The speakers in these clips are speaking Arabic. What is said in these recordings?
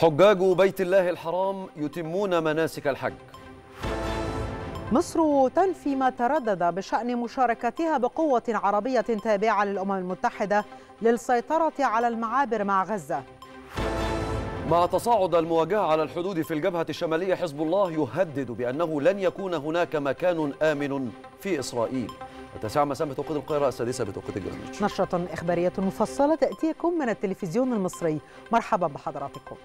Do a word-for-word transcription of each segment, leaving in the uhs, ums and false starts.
حجاج بيت الله الحرام يتمون مناسك الحج. مصر تنفي ما تردد بشأن مشاركتها بقوة عربية تابعة للأمم المتحدة للسيطرة على المعابر مع غزة. مع تصاعد المواجهة على الحدود في الجبهة الشمالية، حزب الله يهدد بأنه لن يكون هناك مكان آمن في إسرائيل. التاسعة مساء بتوقيت القاهرة، السادسة بتوقيت جرينتش. نشرة إخبارية مفصلة تأتيكم من التلفزيون المصري. مرحبا بحضراتكم.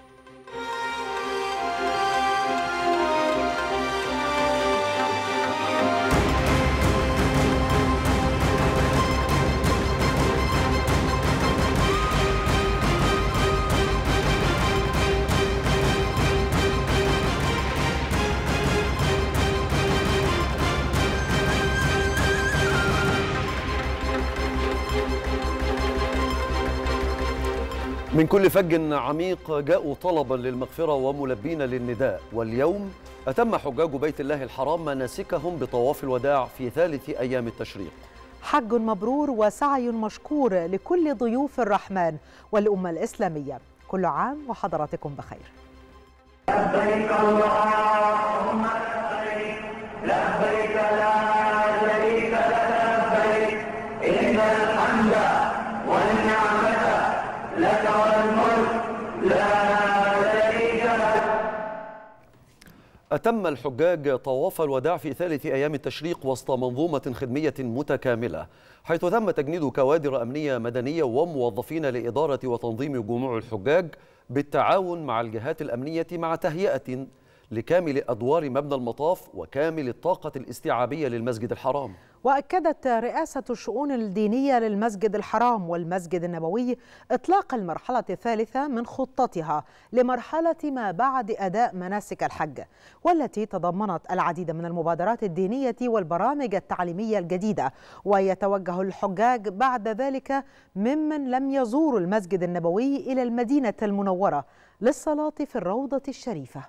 من كل فج عميق جاءوا طلبا للمغفرة وملبين للنداء، واليوم أتم حجاج بيت الله الحرام مناسكهم بطواف الوداع في ثالث أيام التشريق. حج مبرور وسعي مشكور لكل ضيوف الرحمن والأمة الإسلامية. كل عام وحضراتكم بخير. لبيك اللهم لبيك، لبيك لا شريك لك لبيك، إن الحمد والنعمة لك والملك لا شريك لك. أتم الحجاج طواف الوداع في ثالث أيام التشريق وسط منظومة خدمية متكاملة، حيث تم تجنيد كوادر أمنية مدنية وموظفين لإدارة وتنظيم جموع الحجاج بالتعاون مع الجهات الأمنية، مع تهيئة لكامل أدوار مبنى المطاف وكامل الطاقة الاستيعابية للمسجد الحرام. وأكدت رئاسة الشؤون الدينية للمسجد الحرام والمسجد النبوي إطلاق المرحلة الثالثة من خطتها لمرحلة ما بعد أداء مناسك الحج، والتي تضمنت العديد من المبادرات الدينية والبرامج التعليمية الجديدة. ويتوجه الحجاج بعد ذلك ممن لم يزوروا المسجد النبوي إلى المدينة المنورة للصلاة في الروضة الشريفة.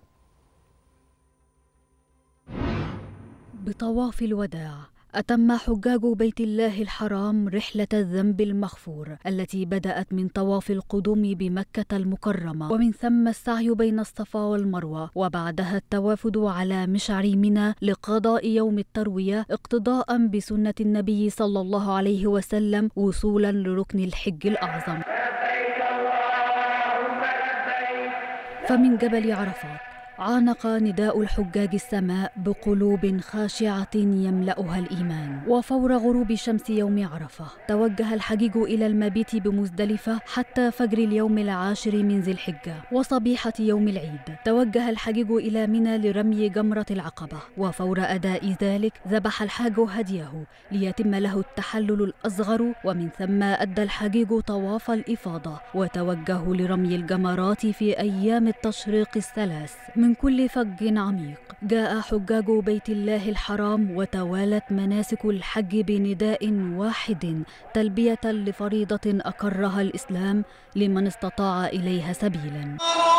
بطواف الوداع أتم حجاج بيت الله الحرام رحلة الذنب المغفور التي بدأت من طواف القدوم بمكة المكرمة، ومن ثم السعي بين الصفا والمروة، وبعدها التوافد على مشعر منى لقضاء يوم التروية اقتداء بسنة النبي صلى الله عليه وسلم وصولا لركن الحج الأعظم. فمن جبل عرفات عانق نداء الحجاج السماء بقلوب خاشعة يملأها الإيمان. وفور غروب شمس يوم عرفة توجه الحجيج إلى المبيت بمزدلفة حتى فجر اليوم العاشر من ذي الحجة. وصبيحة يوم العيد توجه الحجيج إلى منى لرمي جمرة العقبة، وفور أداء ذلك ذبح الحاج هديه ليتم له التحلل الأصغر، ومن ثم أدى الحجيج طواف الإفاضة وتوجه لرمي الجمرات في أيام التشريق الثلاث. من كل فج عميق جاء حجاج بيت الله الحرام، وتوالت مناسك الحج بنداء واحد تلبية لفريضة أقرها الإسلام لمن استطاع إليها سبيلا.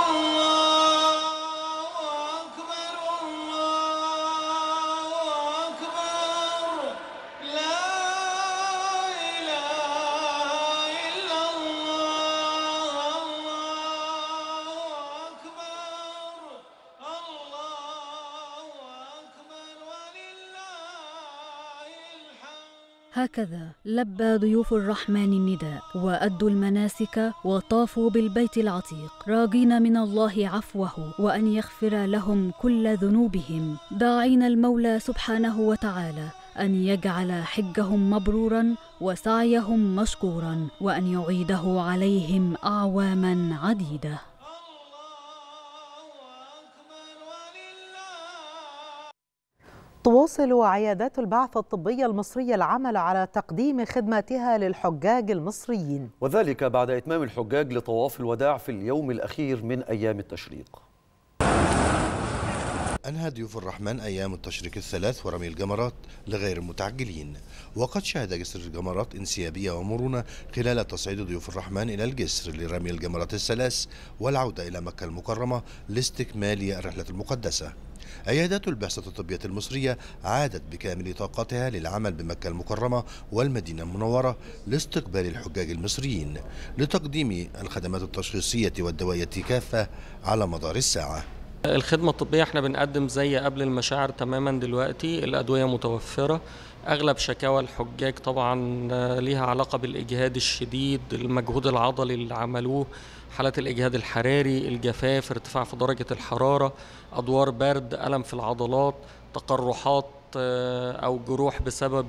هكذا لبى ضيوف الرحمن النداء وأدوا المناسك وطافوا بالبيت العتيق، راجين من الله عفوه وأن يغفر لهم كل ذنوبهم، داعين المولى سبحانه وتعالى أن يجعل حجهم مبرورا وسعيهم مشكورا، وأن يعيده عليهم أعواما عديدة. تواصل عيادات البعث الطبية المصرية العمل على تقديم خدماتها للحجاج المصريين، وذلك بعد إتمام الحجاج لطواف الوداع في اليوم الأخير من أيام التشريق. أنهى ضيوف الرحمن أيام التشريق الثلاث ورمي الجمرات لغير المتعجلين، وقد شهد جسر الجمرات انسيابية ومرونة خلال تصعيد ضيوف الرحمن إلى الجسر لرمي الجمرات الثلاث والعودة إلى مكة المكرمة لاستكمال الرحلة المقدسة. عيادات البعثة الطبية المصرية عادت بكامل طاقتها للعمل بمكة المكرمة والمدينة المنورة لاستقبال الحجاج المصريين لتقديم الخدمات التشخيصية والدوائية كافة على مدار الساعة. الخدمة الطبية احنا بنقدم زي قبل المشاعر تماما دلوقتي، الأدوية متوفرة. أغلب شكاوى الحجاج طبعا ليها علاقة بالإجهاد الشديد، المجهود العضلي اللي عملوه، حالات الإجهاد الحراري، الجفاف، ارتفاع في درجة الحرارة، أدوار برد، ألم في العضلات، تقرحات أو جروح بسبب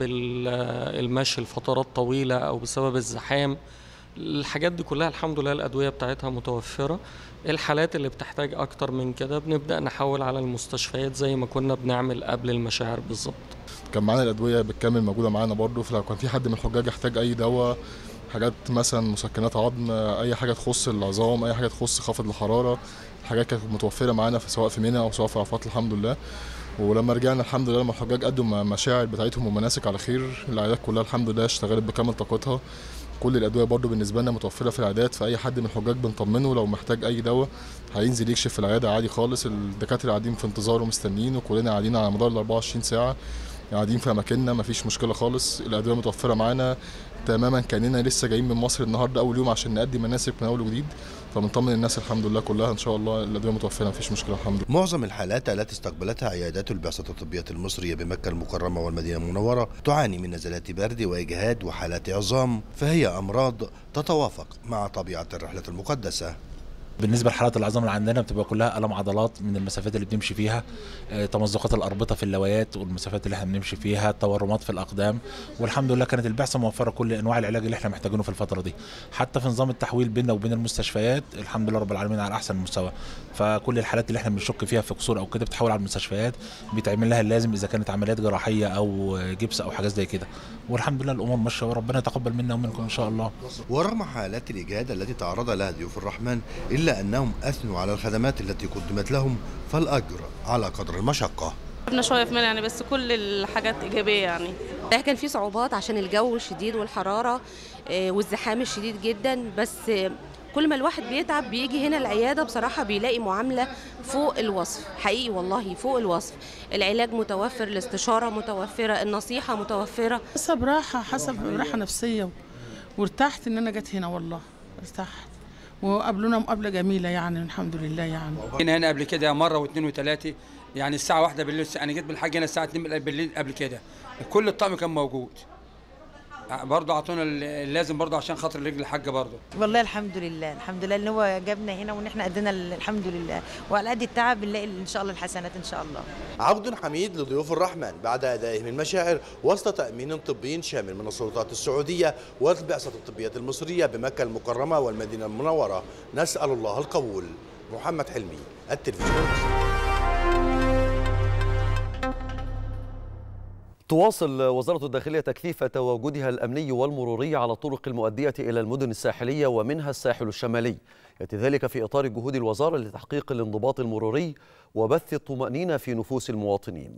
المشي لفترات طويلة أو بسبب الزحام. الحاجات دي كلها الحمد لله الأدوية بتاعتها متوفرة. الحالات اللي بتحتاج أكتر من كده بنبدأ نحول على المستشفيات زي ما كنا بنعمل قبل المشاعر بالظبط. كان معانا الأدوية بالكامل موجودة معانا برضو، فلو كان في حد من الحجاج يحتاج أي دواء، حاجات مثلا مسكنات عظم، أي حاجة تخص العظام، أي حاجة تخص خفض الحرارة، الحاجات كانت متوفرة معانا في سواء في منى أو سواء في عرفات الحمد لله. ولما رجعنا الحمد لله لما الحجاج قدوا مشاعر بتاعتهم ومناسك على خير، العيادات كلها الحمد لله اشتغلت بكامل طاقتها. كل الادويه برضو بالنسبه لنا متوفره في العيادات، فاي حد من الحجاج بنطمنه لو محتاج اي دواء هينزل يكشف في العياده عادي خالص. الدكاتره قاعدين في انتظار ومستنيين، وكلنا قاعدين على مدار ال أربعة وعشرين ساعه قاعدين في اماكننا، مفيش مشكله خالص. الادويه متوفره معانا تماما كاننا لسه جايين من مصر النهارده اول يوم عشان نقدم مناسك من اول وجديد، فبنطمن الناس الحمد لله كلها ان شاء الله الادويه متوفره مفيش مشكله الحمد لله. معظم الحالات التي استقبلتها عيادات البعثة الطبية المصرية بمكة المكرمة والمدينة المنورة تعاني من نزلات برد وإجهاد وحالات عظام، فهي أمراض تتوافق مع طبيعة الرحلة المقدسة. بالنسبه لحالات العظام اللي عندنا بتبقى كلها الم عضلات من المسافات اللي بنمشي فيها، تمزقات الاربطه في اللويات والمسافات اللي احنا بنمشي فيها، تورمات في الاقدام. والحمد لله كانت البعثه موفره كل انواع العلاج اللي احنا محتاجينه في الفتره دي. حتى في نظام التحويل بيننا وبين المستشفيات الحمد لله رب العالمين على احسن مستوى، فكل الحالات اللي احنا بنشك فيها في قصور او كده بتحول على المستشفيات، بيتعمل لها اللازم اذا كانت عمليات جراحيه او جبس او حاجات زي كده. والحمد لله الامور ماشيه وربنا يتقبل منا ومنكم ان شاء الله. ورغم حالات الاجهاد التي تعرض لها ضيوف الرحمن الا انهم اثنوا على الخدمات التي قدمت لهم، فالاجر على قدر المشقه. تعبنا شويه في منى يعني، بس كل الحاجات ايجابيه يعني. كان في صعوبات عشان الجو الشديد والحراره والزحام الشديد جدا، بس كل ما الواحد بيتعب بيجي هنا العياده بصراحه بيلاقي معامله فوق الوصف، حقيقي والله فوق الوصف. العلاج متوفر، الاستشاره متوفره، النصيحه متوفره. حسب راحه حسب راحه نفسيه، وارتحت ان انا جت هنا والله ارتحت، وقابلونا مقابله جميله يعني الحمد لله. يعني هنا هنا قبل كده مره واثنين وثلاثه، يعني الساعه واحدة بالليل، انا جيت بالحاج هنا الساعه اتنين بالليل قبل كده، كل الطقم كان موجود برضه، عطونا اللازم برضه عشان خاطر رجل الحاجه برضه. والله الحمد لله الحمد لله ان هو جابنا هنا وان احنا قدنا الحمد لله، وعلى قد التعب بنلاقي ان شاء الله الحسنات ان شاء الله. عقد حميد لضيوف الرحمن بعد ادائهم المشاعر وسط تامين طبي شامل من السلطات السعوديه والبعثه الطبيه المصريه بمكه المكرمه والمدينه المنوره. نسال الله القبول. محمد حلمي، التلفزيون المصري. تواصل وزارة الداخلية تكثيف تواجدها الأمني والمروري على الطرق المؤدية إلى المدن الساحلية ومنها الساحل الشمالي، يأتي ذلك في إطار جهود الوزارة لتحقيق الانضباط المروري وبث الطمأنينة في نفوس المواطنين.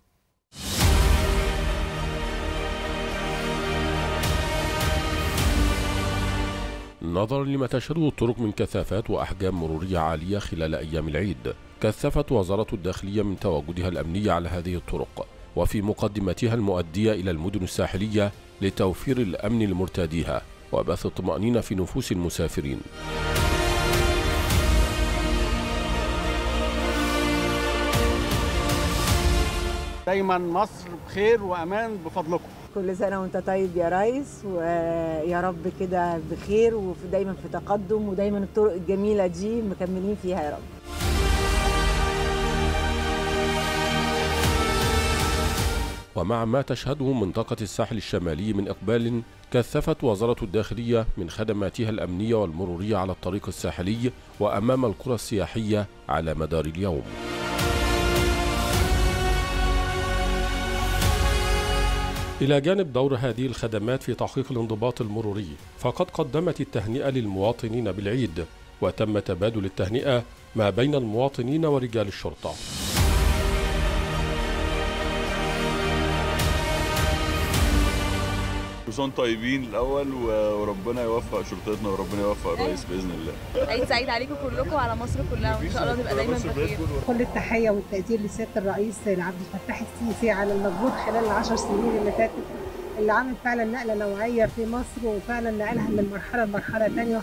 نظرا لما تشهده الطرق من كثافات وأحجام مرورية عالية خلال أيام العيد، كثفت وزارة الداخلية من تواجدها الأمني على هذه الطرق وفي مقدمتها المؤدية إلى المدن الساحلية لتوفير الأمن لمرتاديها وبث الطمأنينة في نفوس المسافرين. دايما مصر بخير وأمان بفضلكم. كل سنة وانت طيب يا ريس، ويا رب كده بخير ودايما في تقدم، ودايما الطرق الجميلة دي مكملين فيها يا رب. ومع ما تشهده منطقة الساحل الشمالي من إقبال، كثفت وزارة الداخلية من خدماتها الأمنية والمرورية على الطريق الساحلي وأمام القرى السياحية على مدار اليوم. إلى جانب دور هذه الخدمات في تحقيق الانضباط المروري، فقد قدمت التهنئة للمواطنين بالعيد، وتم تبادل التهنئة ما بين المواطنين ورجال الشرطة. سنه وانتم طيبين الاول، وربنا يوفق شرطتنا وربنا يوفق الرئيس باذن الله. عيد سعيد عليكم كلكم وعلى مصر كلها، وان شاء الله نبقى دايما بخير. كل التحيه والتقدير لسياده الرئيس عبد الفتاح السيسي على المجهود خلال العشر سنين اللي فاتت، اللي عمل فعلا نقله نوعيه في مصر، وفعلا نقلها من مرحله لمرحله ثانيه.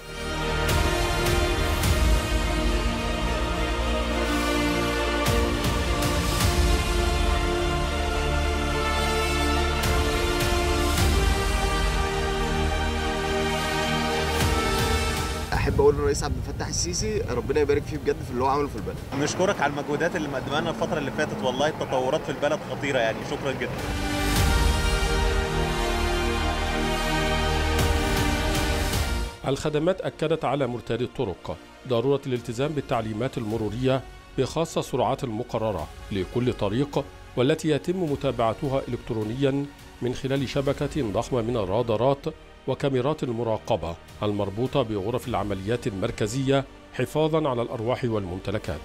احب اقول للرئيس عبد الفتاح السيسي ربنا يبارك فيه بجد في اللي هو عمله في البلد. نشكرك على المجهودات اللي مقدمها لنا الفتره اللي فاتت، والله التطورات في البلد خطيره يعني، شكرا جدا. الخدمات أكدت على مرتادي الطرق ضرورة الالتزام بالتعليمات المرورية بخاصة السرعات المقررة لكل طريق، والتي يتم متابعتها إلكترونيا من خلال شبكة ضخمة من الرادارات وكاميرات المراقبة المربوطة بغرف العمليات المركزية حفاظا على الأرواح والممتلكات.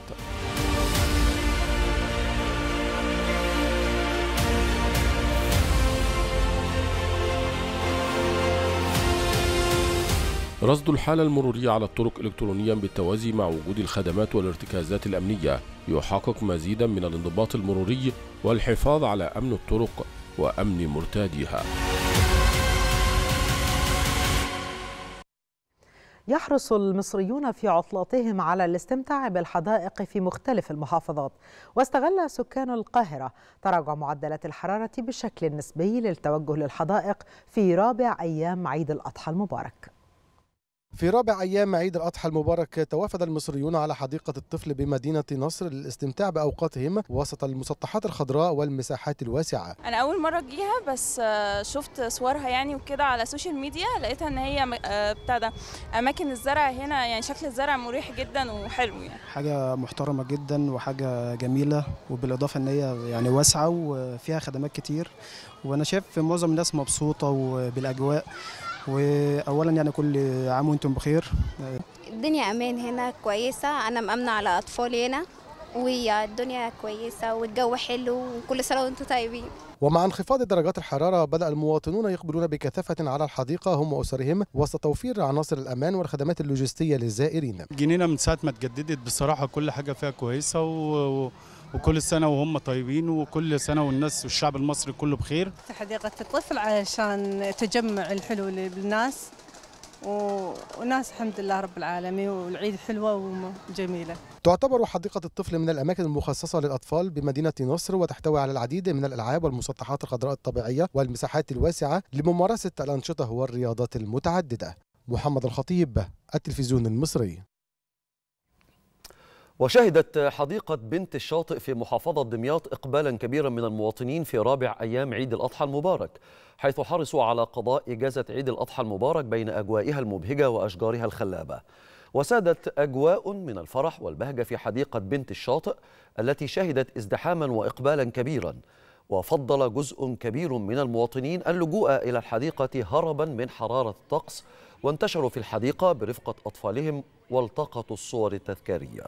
رصد الحالة المرورية على الطرق إلكترونيا بالتوازي مع وجود الخدمات والارتكازات الأمنية يحقق مزيدا من الانضباط المروري والحفاظ على أمن الطرق وأمن مرتاديها. يحرص المصريون في عطلاتهم على الاستمتاع بالحدائق في مختلف المحافظات، واستغل سكان القاهرة تراجع معدلات الحرارة بشكل نسبي للتوجه للحدائق في رابع أيام عيد الأضحى المبارك. في رابع أيام عيد الأضحى المبارك توافد المصريون على حديقة الطفل بمدينة نصر للاستمتاع بأوقاتهم وسط المسطحات الخضراء والمساحات الواسعة. أنا أول مرة أجيها، بس شفت صورها يعني وكده على السوشيال ميديا، لقيتها إن هي بتاع ده أماكن الزرع هنا، يعني شكل الزرع مريح جدا وحلو يعني. حاجة محترمة جدا وحاجة جميلة، وبالإضافة إن هي يعني واسعة وفيها خدمات كتير، وأنا شايف معظم الناس مبسوطة بالأجواء. واولا يعني كل عام وانتم بخير. الدنيا امان هنا كويسه، انا مامنه على اطفالي هنا، والدنيا كويسه والجو حلو، وكل سنه وانتم طيبين. ومع انخفاض درجات الحرارة بدأ المواطنون يقبلون بكثافة على الحديقة هم وأسرهم وسط توفير عناصر الأمان والخدمات اللوجستية للزائرين. جنينة من ساعة ما اتجددت بصراحة كل حاجة فيها كويسة، و... وكل سنة وهم طيبين، وكل سنة والناس والشعب المصري كله بخير. حديقة الطفل علشان تجمع الحلو بالناس، وناس الحمد لله رب العالمين، والعيد حلوة وجميلة. تعتبر حديقة الطفل من الأماكن المخصصة للأطفال بمدينة نصر، وتحتوي على العديد من الألعاب والمسطحات الخضراء الطبيعية والمساحات الواسعة لممارسة الأنشطة والرياضات المتعددة. محمد الخطيب، التلفزيون المصري. وشهدت حديقة بنت الشاطئ في محافظة دمياط إقبالا كبيرا من المواطنين في رابع أيام عيد الأضحى المبارك، حيث حرصوا على قضاء إجازة عيد الأضحى المبارك بين أجوائها المبهجة وأشجارها الخلابة. وسادت أجواء من الفرح والبهجة في حديقة بنت الشاطئ التي شهدت ازدحاما وإقبالا كبيرا. وفضل جزء كبير من المواطنين اللجوء إلى الحديقة هربا من حرارة الطقس، وانتشروا في الحديقة برفقة أطفالهم والتقطوا الصور التذكارية.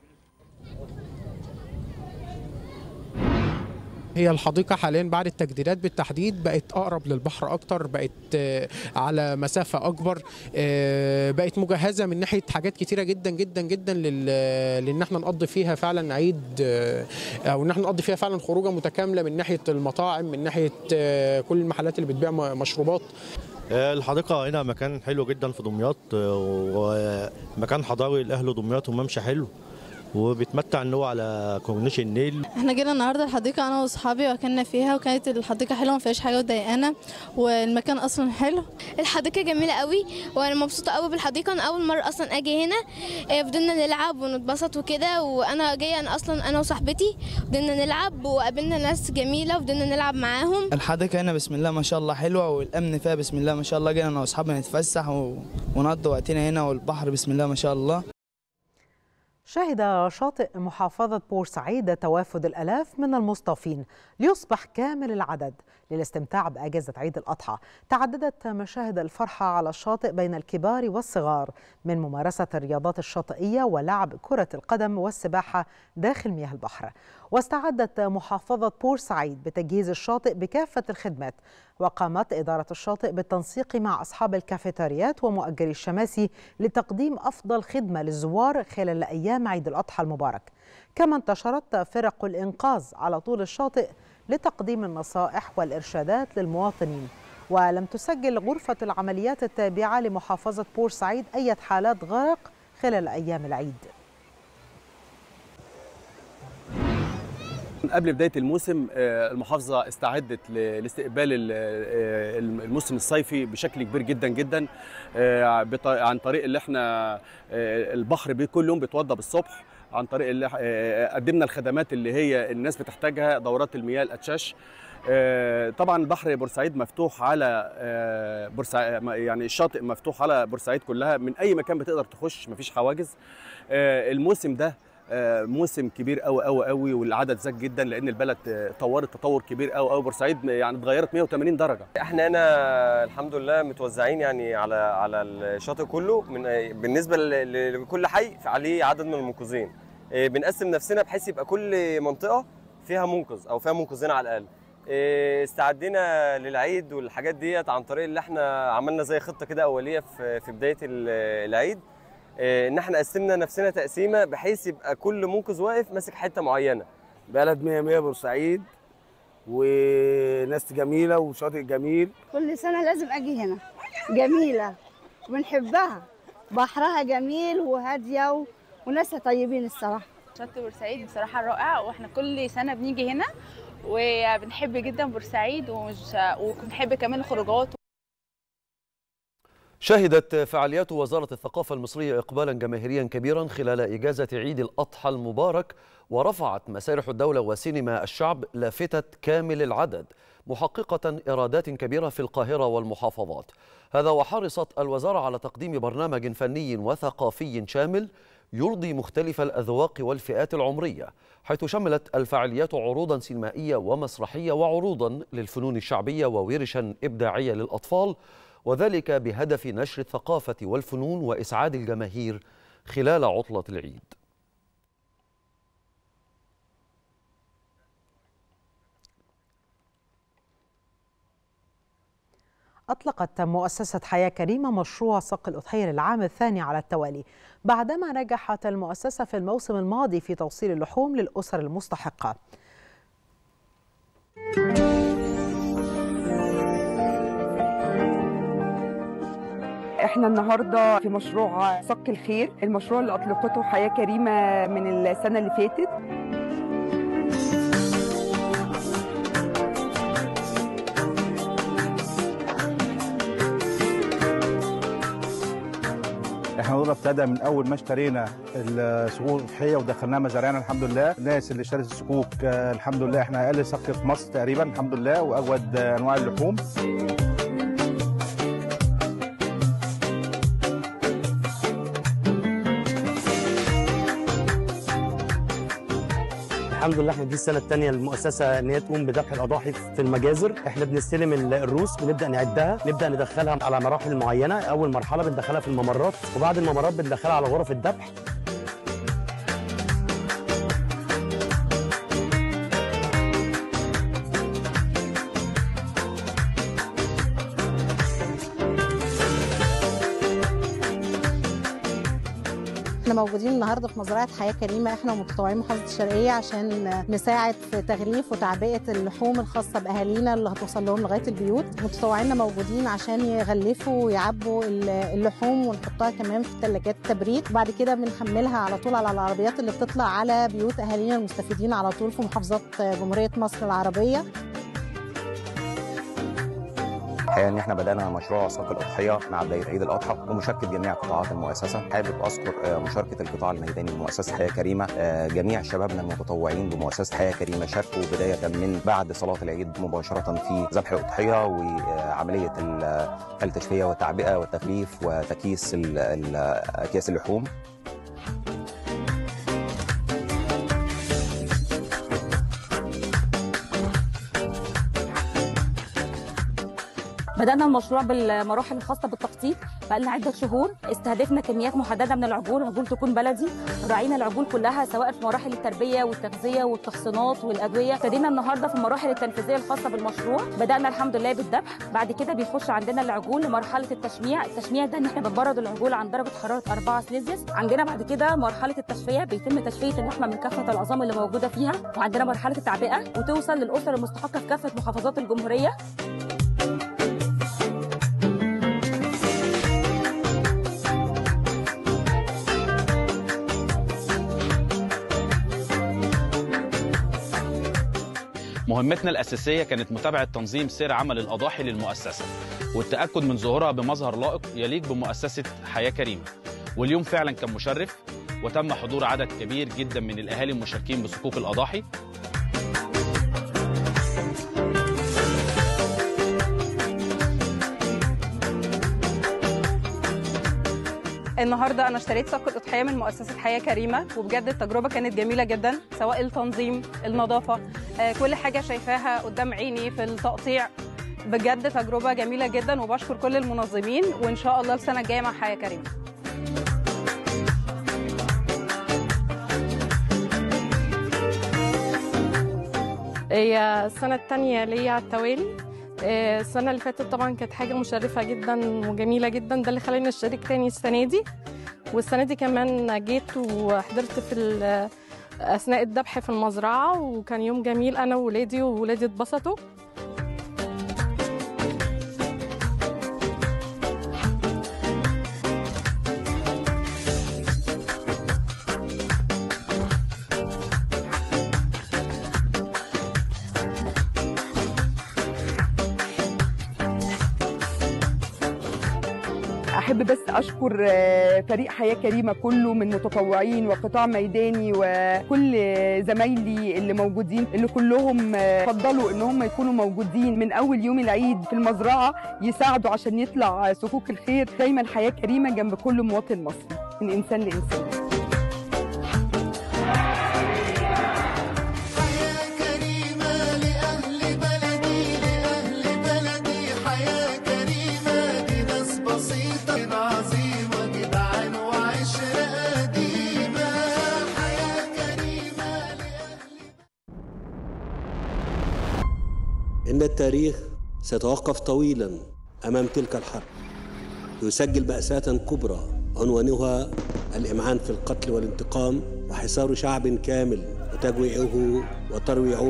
هي الحديقة حاليا بعد التجديدات بالتحديد بقت أقرب للبحر أكتر، بقت على مسافة أكبر، بقت مجهزة من ناحية حاجات كتيرة جدا جدا جدا لأن احنا نقضي فيها فعلا عيد، أو إن احنا نقضي فيها فعلا خروجة متكاملة من ناحية المطاعم، من ناحية كل المحلات اللي بتبيع مشروبات. الحديقة هنا مكان حلو جدا في دمياط، ومكان حضاري لأهل دمياط وممشى حلو، وبيتمتع ان هو على كورنيش النيل. احنا جينا النهارده الحديقه انا واصحابي واكلنا فيها، وكانت الحديقه حلوه ما فيهاش حاجه مضايقانا، والمكان اصلا حلو. الحديقه جميله قوي، وانا مبسوطه قوي بالحديقه. انا اول مره اصلا اجي هنا، فضلنا نلعب ونتبسط وكده، وانا جايه انا اصلا انا وصاحبتي فضلنا نلعب وقابلنا ناس جميله وفضلنا نلعب معاهم. الحديقه هنا بسم الله ما شاء الله حلوه، والامن فيها بسم الله ما شاء الله. جينا انا واصحابي نتفسح ونقضي وقتنا هنا، والبحر بسم الله ما شاء الله. شهد شاطئ محافظة بورسعيد توافد الآلاف من المصطافين ليصبح كامل العدد للاستمتاع بأجازة عيد الأضحى. تعددت مشاهد الفرحة على الشاطئ بين الكبار والصغار، من ممارسة الرياضات الشاطئية ولعب كرة القدم والسباحة داخل مياه البحر. واستعدت محافظة بورسعيد بتجهيز الشاطئ بكافة الخدمات، وقامت إدارة الشاطئ بالتنسيق مع أصحاب الكافيتريات ومؤجري الشماسي لتقديم أفضل خدمة للزوار خلال أيام عيد الأضحى المبارك. كما انتشرت فرق الإنقاذ على طول الشاطئ لتقديم النصائح والإرشادات للمواطنين. ولم تسجل غرفة العمليات التابعة لمحافظة بورسعيد أي حالات غرق خلال أيام العيد. قبل بداية الموسم المحافظة استعدت لاستقبال الموسم الصيفي بشكل كبير جدا جدا، عن طريق اللي احنا البحر كل يوم بيتوضى بالصبح، عن طريق اللي قدمنا الخدمات اللي هي الناس بتحتاجها، دورات المياه الأتشاش. طبعا البحر بورسعيد مفتوح على بورسعيد، يعني الشاطئ مفتوح على بورسعيد كلها، من أي مكان بتقدر تخش، مفيش حواجز. الموسم ده موسم كبير قوي قوي قوي، والعدد زاد جدا لان البلد طورت تطور كبير قوي قوي. بورسعيد يعني اتغيرت مية وتمانين درجه. احنا هنا الحمد لله متوزعين يعني على على الشاطئ كله، من بالنسبه لكل حي عليه عدد من المنقذين. بنقسم نفسنا بحيث يبقى كل منطقه فيها منقذ او فيها منقذين على الاقل. استعدينا للعيد والحاجات ديت عن طريق اللي احنا عملنا زي خطه كده اوليه في في بدايه العيد، ان احنا قسمنا نفسنا تقسيمه بحيث يبقى كل منقذ واقف ماسك حته معينه. بلد مية مية بورسعيد، وناس جميله وشاطئ جميل. كل سنه لازم اجي هنا، جميله وبنحبها، بحرها جميل وهاديه و... وناسها طيبين الصراحه. شط بورسعيد بصراحه رائع، واحنا كل سنه بنيجي هنا وبنحب جدا بورسعيد، ومش وبنحب كمان الخروجات. شهدت فعاليات وزارة الثقافة المصرية إقبالا جماهيريا كبيرا خلال إجازة عيد الأضحى المبارك، ورفعت مسارح الدولة وسينما الشعب لافتة كامل العدد، محققة إيرادات كبيرة في القاهرة والمحافظات. هذا وحرصت الوزارة على تقديم برنامج فني وثقافي شامل يرضي مختلف الأذواق والفئات العمرية، حيث شملت الفعاليات عروضا سينمائية ومسرحية وعروضا للفنون الشعبية وورشا إبداعية للأطفال، وذلك بهدف نشر الثقافة والفنون وإسعاد الجماهير خلال عطلة العيد. أطلقت مؤسسة حياة كريمة مشروع صق الأضحية للعام الثاني على التوالي، بعدما نجحت المؤسسة في الموسم الماضي في توصيل اللحوم للأسر المستحقة. احنا النهارده في مشروع صك الخير، المشروع اللي اطلقته حياه كريمه من السنه اللي فاتت. احنا الموضوع ابتدى من اول ما اشترينا الصكوك الأضحية ودخلناها مزارعنا الحمد لله. الناس اللي اشترت الصكوك الحمد لله احنا اقل صك في مصر تقريبا الحمد لله، واجود انواع اللحوم. الحمد لله احنا دي السنه الثانيه للمؤسسه ان هي تقوم بذبح الاضاحي في المجازر. احنا بنستلم الروس، بنبدا نعدها، نبدا ندخلها على مراحل معينه. اول مرحله بندخلها في الممرات، وبعد الممرات بندخلها على غرف الذبح. احنا موجودين النهارده في مزرعه حياه كريمه، احنا ومتطوعين محافظه الشرقيه عشان نساعد في تغليف وتعبئه اللحوم الخاصه باهالينا اللي هتوصل لهم لغايه البيوت. متطوعينا موجودين عشان يغلفوا ويعبوا اللحوم ونحطها كمان في ثلاجات تبريد، وبعد كده بنحملها على طول على العربيات اللي بتطلع على بيوت اهالينا المستفيدين على طول في محافظات جمهوريه مصر العربيه. الحقيقه ان احنا بدانا مشروع صك الاضحيه مع بدايه عيد الاضحى ومشاركه جميع قطاعات المؤسسه. حابب اذكر مشاركه القطاع الميداني بمؤسسه حياه كريمه. جميع شبابنا المتطوعين بمؤسسه حياه كريمه شاركوا بدايه من بعد صلاه العيد مباشره في ذبح الاضحيه وعمليه التجفيه والتعبئه والتغليف وتكييس اكياس اللحوم. بدأنا المشروع بالمراحل الخاصة بالتخطيط بقى لنا عدة شهور. استهدفنا كميات محددة من العجول، عجول تكون بلدي. راعينا العجول كلها سواء في مراحل التربية والتغذية والتحصينات والأدوية. ابتدينا النهارده في المراحل التنفيذية الخاصة بالمشروع. بدأنا الحمد لله بالذبح، بعد كده بيخش عندنا العجول لمرحلة التشميع. التشميع ده ان احنا بنبرد العجول عند درجة حرارة أربعة سلسيوس. عندنا بعد كده مرحلة التصفية، بيتم تصفية اللحمة من كافة العظام اللي موجودة فيها، وعندنا مرحلة التعبئة وتوصل للأسر المستحقة في كافة محافظات الجمهورية. مهمتنا الأساسية كانت متابعة تنظيم سير عمل الأضاحي للمؤسسة والتأكد من ظهورها بمظهر لائق يليق بمؤسسة حياة كريمة. واليوم فعلا كان مشرف، وتم حضور عدد كبير جدا من الأهالي المشاركين بصكوك الأضاحي. النهارده انا اشتريت صك الاضحيه من مؤسسه حياه كريمه، وبجد التجربه كانت جميله جدا، سواء التنظيم، النظافه، آه كل حاجه شايفاها قدام عيني في التقطيع. بجد تجربه جميله جدا، وبشكر كل المنظمين، وان شاء الله السنه الجايه مع حياه كريمه. هي السنه الثانيه ليا على التوالي. السنة اللي فاتت طبعا كانت حاجة مشرفة جدا وجميلة جدا، ده اللي خلاني اشترك تاني السنة دي. والسنة دي كمان جيت وحضرت في أثناء الذبح في المزرعة، وكان يوم جميل، أنا وولادي وولادي اتبسطوا. أحب بس أشكر فريق حياة كريمة كله من متطوعين وقطاع ميداني وكل زمايلي اللي موجودين، اللي كلهم فضلوا إن هم يكونوا موجودين من أول يوم العيد في المزرعة يساعدوا عشان يطلع صكوك الخير. دايما حياة كريمة جنب كل مواطن مصري من إنسان لإنسان. إن التاريخ سيتوقف طويلا أمام تلك الحرب، يسجل مأساة كبرى عنوانها الإمعان في القتل والانتقام وحصار شعب كامل وتجويعه وترويعه.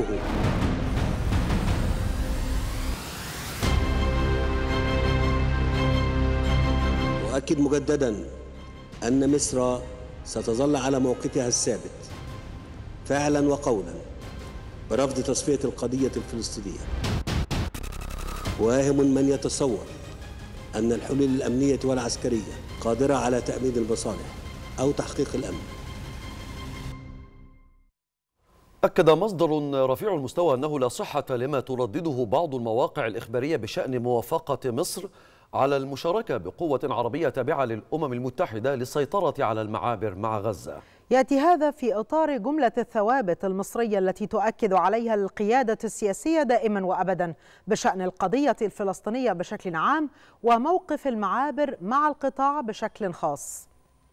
وأكد مجددا أن مصر ستظل على موقفها الثابت فعلا وقولا برفض تصفية القضية الفلسطينية. واهم من يتصور أن الحلول الأمنية والعسكرية قادرة على تأمين المصالح أو تحقيق الأمن. أكد مصدر رفيع المستوى أنه لا صحة لما تردده بعض المواقع الإخبارية بشأن موافقة مصر على المشاركة بقوة عربية تابعة للأمم المتحدة للسيطرة على المعابر مع غزة. يأتي هذا في إطار جملة الثوابت المصرية التي تؤكد عليها القيادة السياسية دائما وأبدا بشأن القضية الفلسطينية بشكل عام وموقف المعابر مع القطاع بشكل خاص.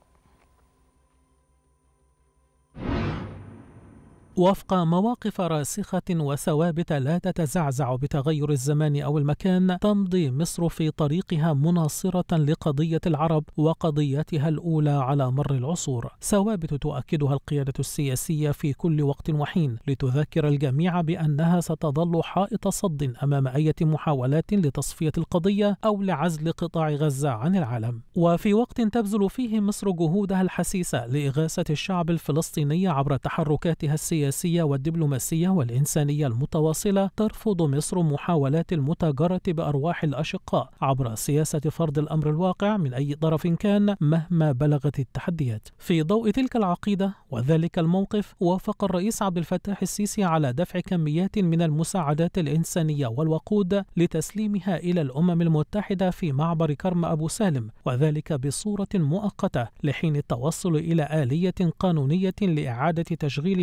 وفق مواقف راسخة وثوابت لا تتزعزع بتغير الزمان أو المكان، تمضي مصر في طريقها مناصرة لقضية العرب وقضيتها الأولى على مر العصور، ثوابت تؤكدها القيادة السياسية في كل وقت وحين لتذكر الجميع بأنها ستظل حائط صد أمام أي محاولات لتصفية القضية أو لعزل قطاع غزة عن العالم. وفي وقت تبذل فيه مصر جهودها الحسيسة لإغاثة الشعب الفلسطيني عبر تحركاتها السياسية السياسية والدبلوماسية والإنسانية المتواصلة، ترفض مصر محاولات المتاجرة بأرواح الأشقاء عبر سياسة فرض الأمر الواقع من أي طرف كان مهما بلغت التحديات. في ضوء تلك العقيدة وذلك الموقف، وافق الرئيس عبد الفتاح السيسي على دفع كميات من المساعدات الإنسانية والوقود لتسليمها إلى الأمم المتحدة في معبر كرم أبو سالم، وذلك بصورة مؤقتة لحين التوصل إلى آلية قانونية لإعادة تشغيل معبر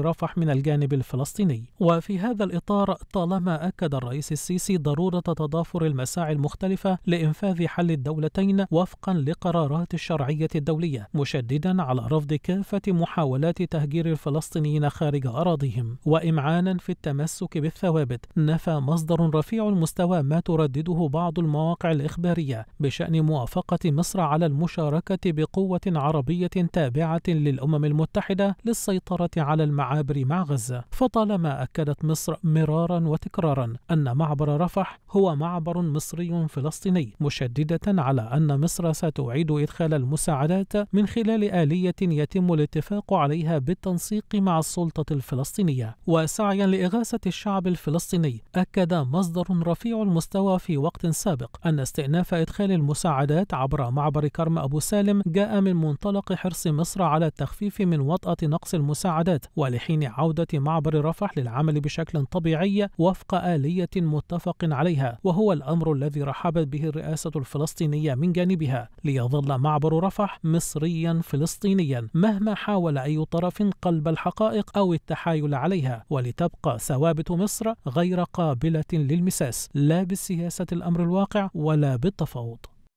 معبر رفح من الجانب الفلسطيني. وفي هذا الإطار طالما أكد الرئيس السيسي ضرورة تضافر المساعي المختلفة لإنفاذ حل الدولتين وفقا لقرارات الشرعية الدولية، مشددا على رفض كافة محاولات تهجير الفلسطينيين خارج أراضيهم. وإمعانا في التمسك بالثوابت، نفى مصدر رفيع المستوى ما تردده بعض المواقع الإخبارية بشأن موافقة مصر على المشاركة بقوة عربية تابعة للأمم المتحدة للسيطرة على المعابر مع غزة. فطالما أكدت مصر مرارا وتكرارا أن معبر رفح هو معبر مصري فلسطيني، مشددة على أن مصر ستعيد إدخال المساعدات من خلال آلية يتم الاتفاق عليها بالتنسيق مع السلطة الفلسطينية. وسعيا لإغاثة الشعب الفلسطيني، أكد مصدر رفيع المستوى في وقت سابق أن استئناف إدخال المساعدات عبر معبر كرم أبو سالم جاء من منطلق حرص مصر على التخفيف من وطأة نقص المساعدات، ولحين عودة معبر رفح للعمل بشكل طبيعي وفق آلية متفق عليها، وهو الأمر الذي رحبت به الرئاسة الفلسطينية من جانبها، ليظل معبر رفح مصريا فلسطينيا مهما حاول أي طرف قلب الحقائق أو التحايل عليها، ولتبقى ثوابت مصر غير قابلة للمساس، لا بالسياسة الأمر الواقع ولا بالتفاوض.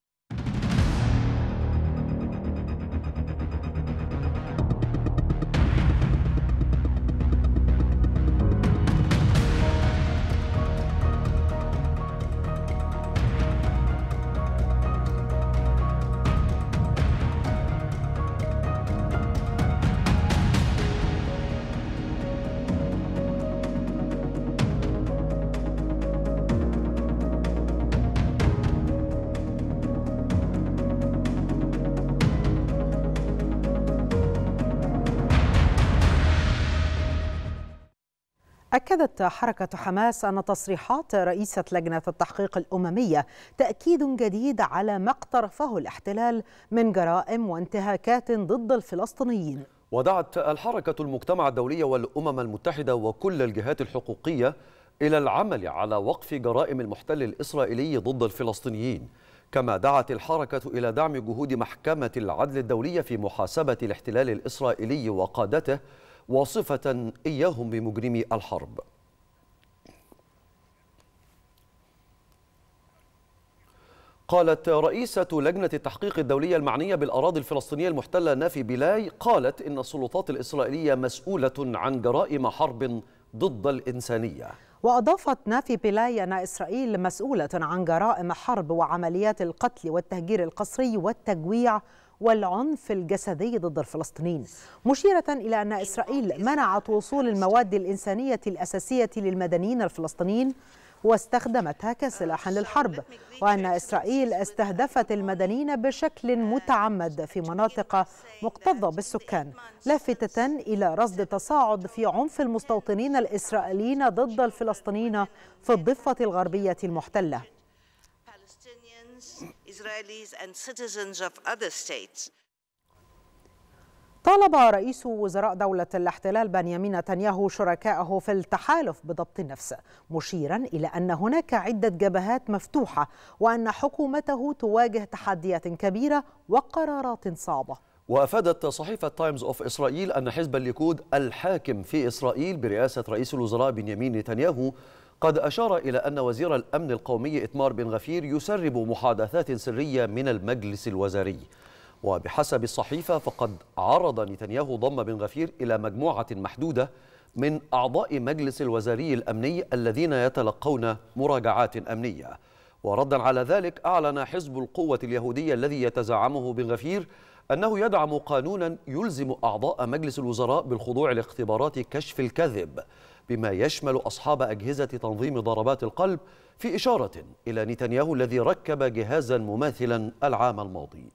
أكدت حركة حماس أن تصريحات رئيسة لجنة التحقيق الأممية تأكيد جديد على ما اقترفه الاحتلال من جرائم وانتهاكات ضد الفلسطينيين. ودعت الحركة المجتمع الدولي والأمم المتحدة وكل الجهات الحقوقية إلى العمل على وقف جرائم المحتل الإسرائيلي ضد الفلسطينيين، كما دعت الحركة إلى دعم جهود محكمة العدل الدولية في محاسبة الاحتلال الإسرائيلي وقادته، واصفة إياهم بمجرمي الحرب. قالت رئيسة لجنة التحقيق الدولية المعنية بالأراضي الفلسطينية المحتلة نافي بيلاي، قالت إن السلطات الإسرائيلية مسؤولة عن جرائم حرب ضد الإنسانية. وأضافت نافي بيلاي أن إسرائيل مسؤولة عن جرائم حرب وعمليات القتل والتهجير القسري والتجويع والعنف الجسدي ضد الفلسطينيين، مشيرة إلى أن إسرائيل منعت وصول المواد الإنسانية الأساسية للمدنيين الفلسطينيين واستخدمتها كسلاح للحرب، وأن إسرائيل استهدفت المدنيين بشكل متعمد في مناطق مكتظة بالسكان، لافتة إلى رصد تصاعد في عنف المستوطنين الإسرائيليين ضد الفلسطينيين في الضفة الغربية المحتلة. طالب رئيس وزراء دولة الاحتلال بنيامين نتنياهو شركائه في التحالف بضبط النفس، مشيرا إلى أن هناك عدة جبهات مفتوحة وأن حكومته تواجه تحديات كبيرة وقرارات صعبة. وأفادت صحيفة تايمز أوف إسرائيل أن حزب الليكود الحاكم في إسرائيل برئاسة رئيس الوزراء بنيامين نتنياهو قد أشار إلى أن وزير الأمن القومي إتمار بن غفير يسرب محادثات سرية من المجلس الوزاري. وبحسب الصحيفة فقد عرض نتنياهو ضم بن غفير إلى مجموعة محدودة من أعضاء مجلس الوزاري الأمني الذين يتلقون مراجعات أمنية. وردا على ذلك أعلن حزب القوة اليهودية الذي يتزعمه بن غفير أنه يدعم قانونا يلزم أعضاء مجلس الوزراء بالخضوع لاختبارات كشف الكذب بما يشمل أصحاب أجهزة تنظيم ضربات القلب، في إشارة إلى نتنياهو الذي ركب جهازا مماثلا العام الماضي.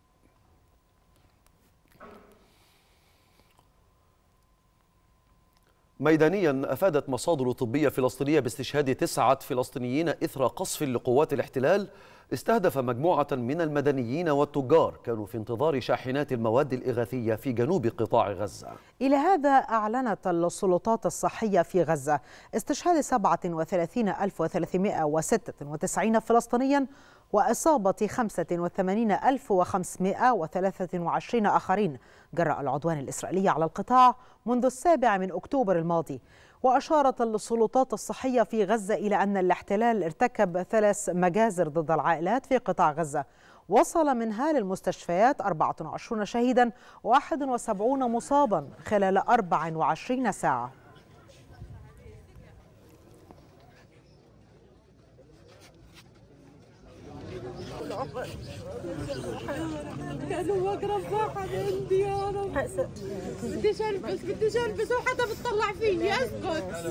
ميدانيا أفادت مصادر طبية فلسطينية باستشهاد تسعة فلسطينيين إثر قصف لقوات الاحتلال استهدف مجموعة من المدنيين والتجار كانوا في انتظار شاحنات المواد الإغاثية في جنوب قطاع غزة. إلى هذا أعلنت السلطات الصحية في غزة استشهاد سبعة وثلاثين ألف وثلاثمائة وستة وتسعين فلسطينيا وإصابة خمسة وثمانين ألف وخمسمائة وثلاثة وعشرين آخرين جراء العدوان الإسرائيلي على القطاع منذ السابع من أكتوبر الماضي. وأشارت السلطات الصحية في غزة إلى أن الاحتلال ارتكب ثلاث مجازر ضد العائلات في قطاع غزة، وصل منها للمستشفيات أربعة وعشرين شهيدا وواحد وسبعين مصابا خلال أربع وعشرين ساعة. كانوا اقرب واحد عندي انا بديش البس بديش البس وحدا بتطلع فيي اسكت.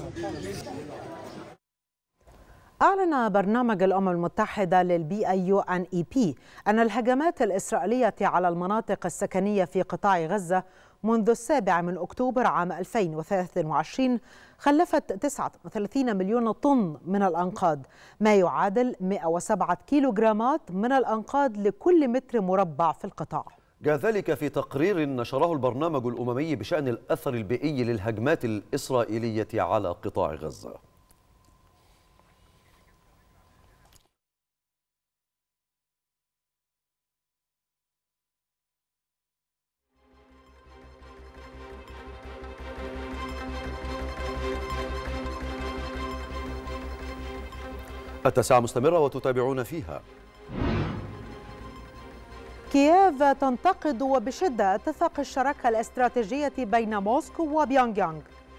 أعلن برنامج الأمم المتحدة للبيئة يو إن إي بي أن الهجمات الإسرائيلية على المناطق السكنية في قطاع غزة منذ السابع من أكتوبر عام ألفين وثلاثة وعشرين خلفت تسعة وثلاثين مليون طن من الأنقاض، ما يعادل مئة وسبعة كيلوغرامات من الأنقاض لكل متر مربع في القطاع. جاء ذلك في تقرير نشره البرنامج الأممي بشأن الأثر البيئي للهجمات الإسرائيلية على قطاع غزة. التاسعة مستمرة وتتابعون فيها. كييف تنتقد وبشدة اتفاق الشراكة الاستراتيجية بين موسكو وبيونغ يانغ.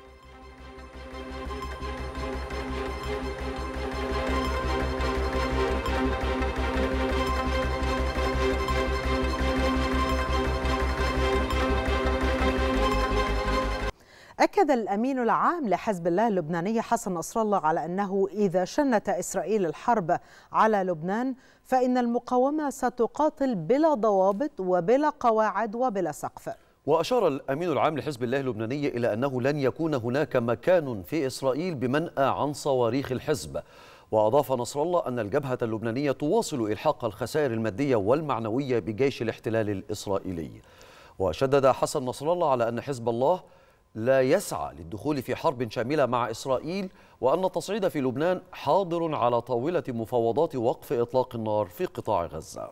أكد الأمين العام لحزب الله اللبناني حسن نصر الله على أنه إذا شنت إسرائيل الحرب على لبنان فإن المقاومة ستقاتل بلا ضوابط وبلا قواعد وبلا سقف. وأشار الأمين العام لحزب الله اللبناني إلى أنه لن يكون هناك مكان في إسرائيل بمنأى عن صواريخ الحزب. وأضاف نصر الله أن الجبهة اللبنانية تواصل إلحاق الخسائر المادية والمعنوية بجيش الاحتلال الإسرائيلي. وشدد حسن نصر الله على أن حزب الله لا يسعى للدخول في حرب شاملة مع إسرائيل، وأن التصعيد في لبنان حاضر على طاولة مفاوضات وقف إطلاق النار في قطاع غزة.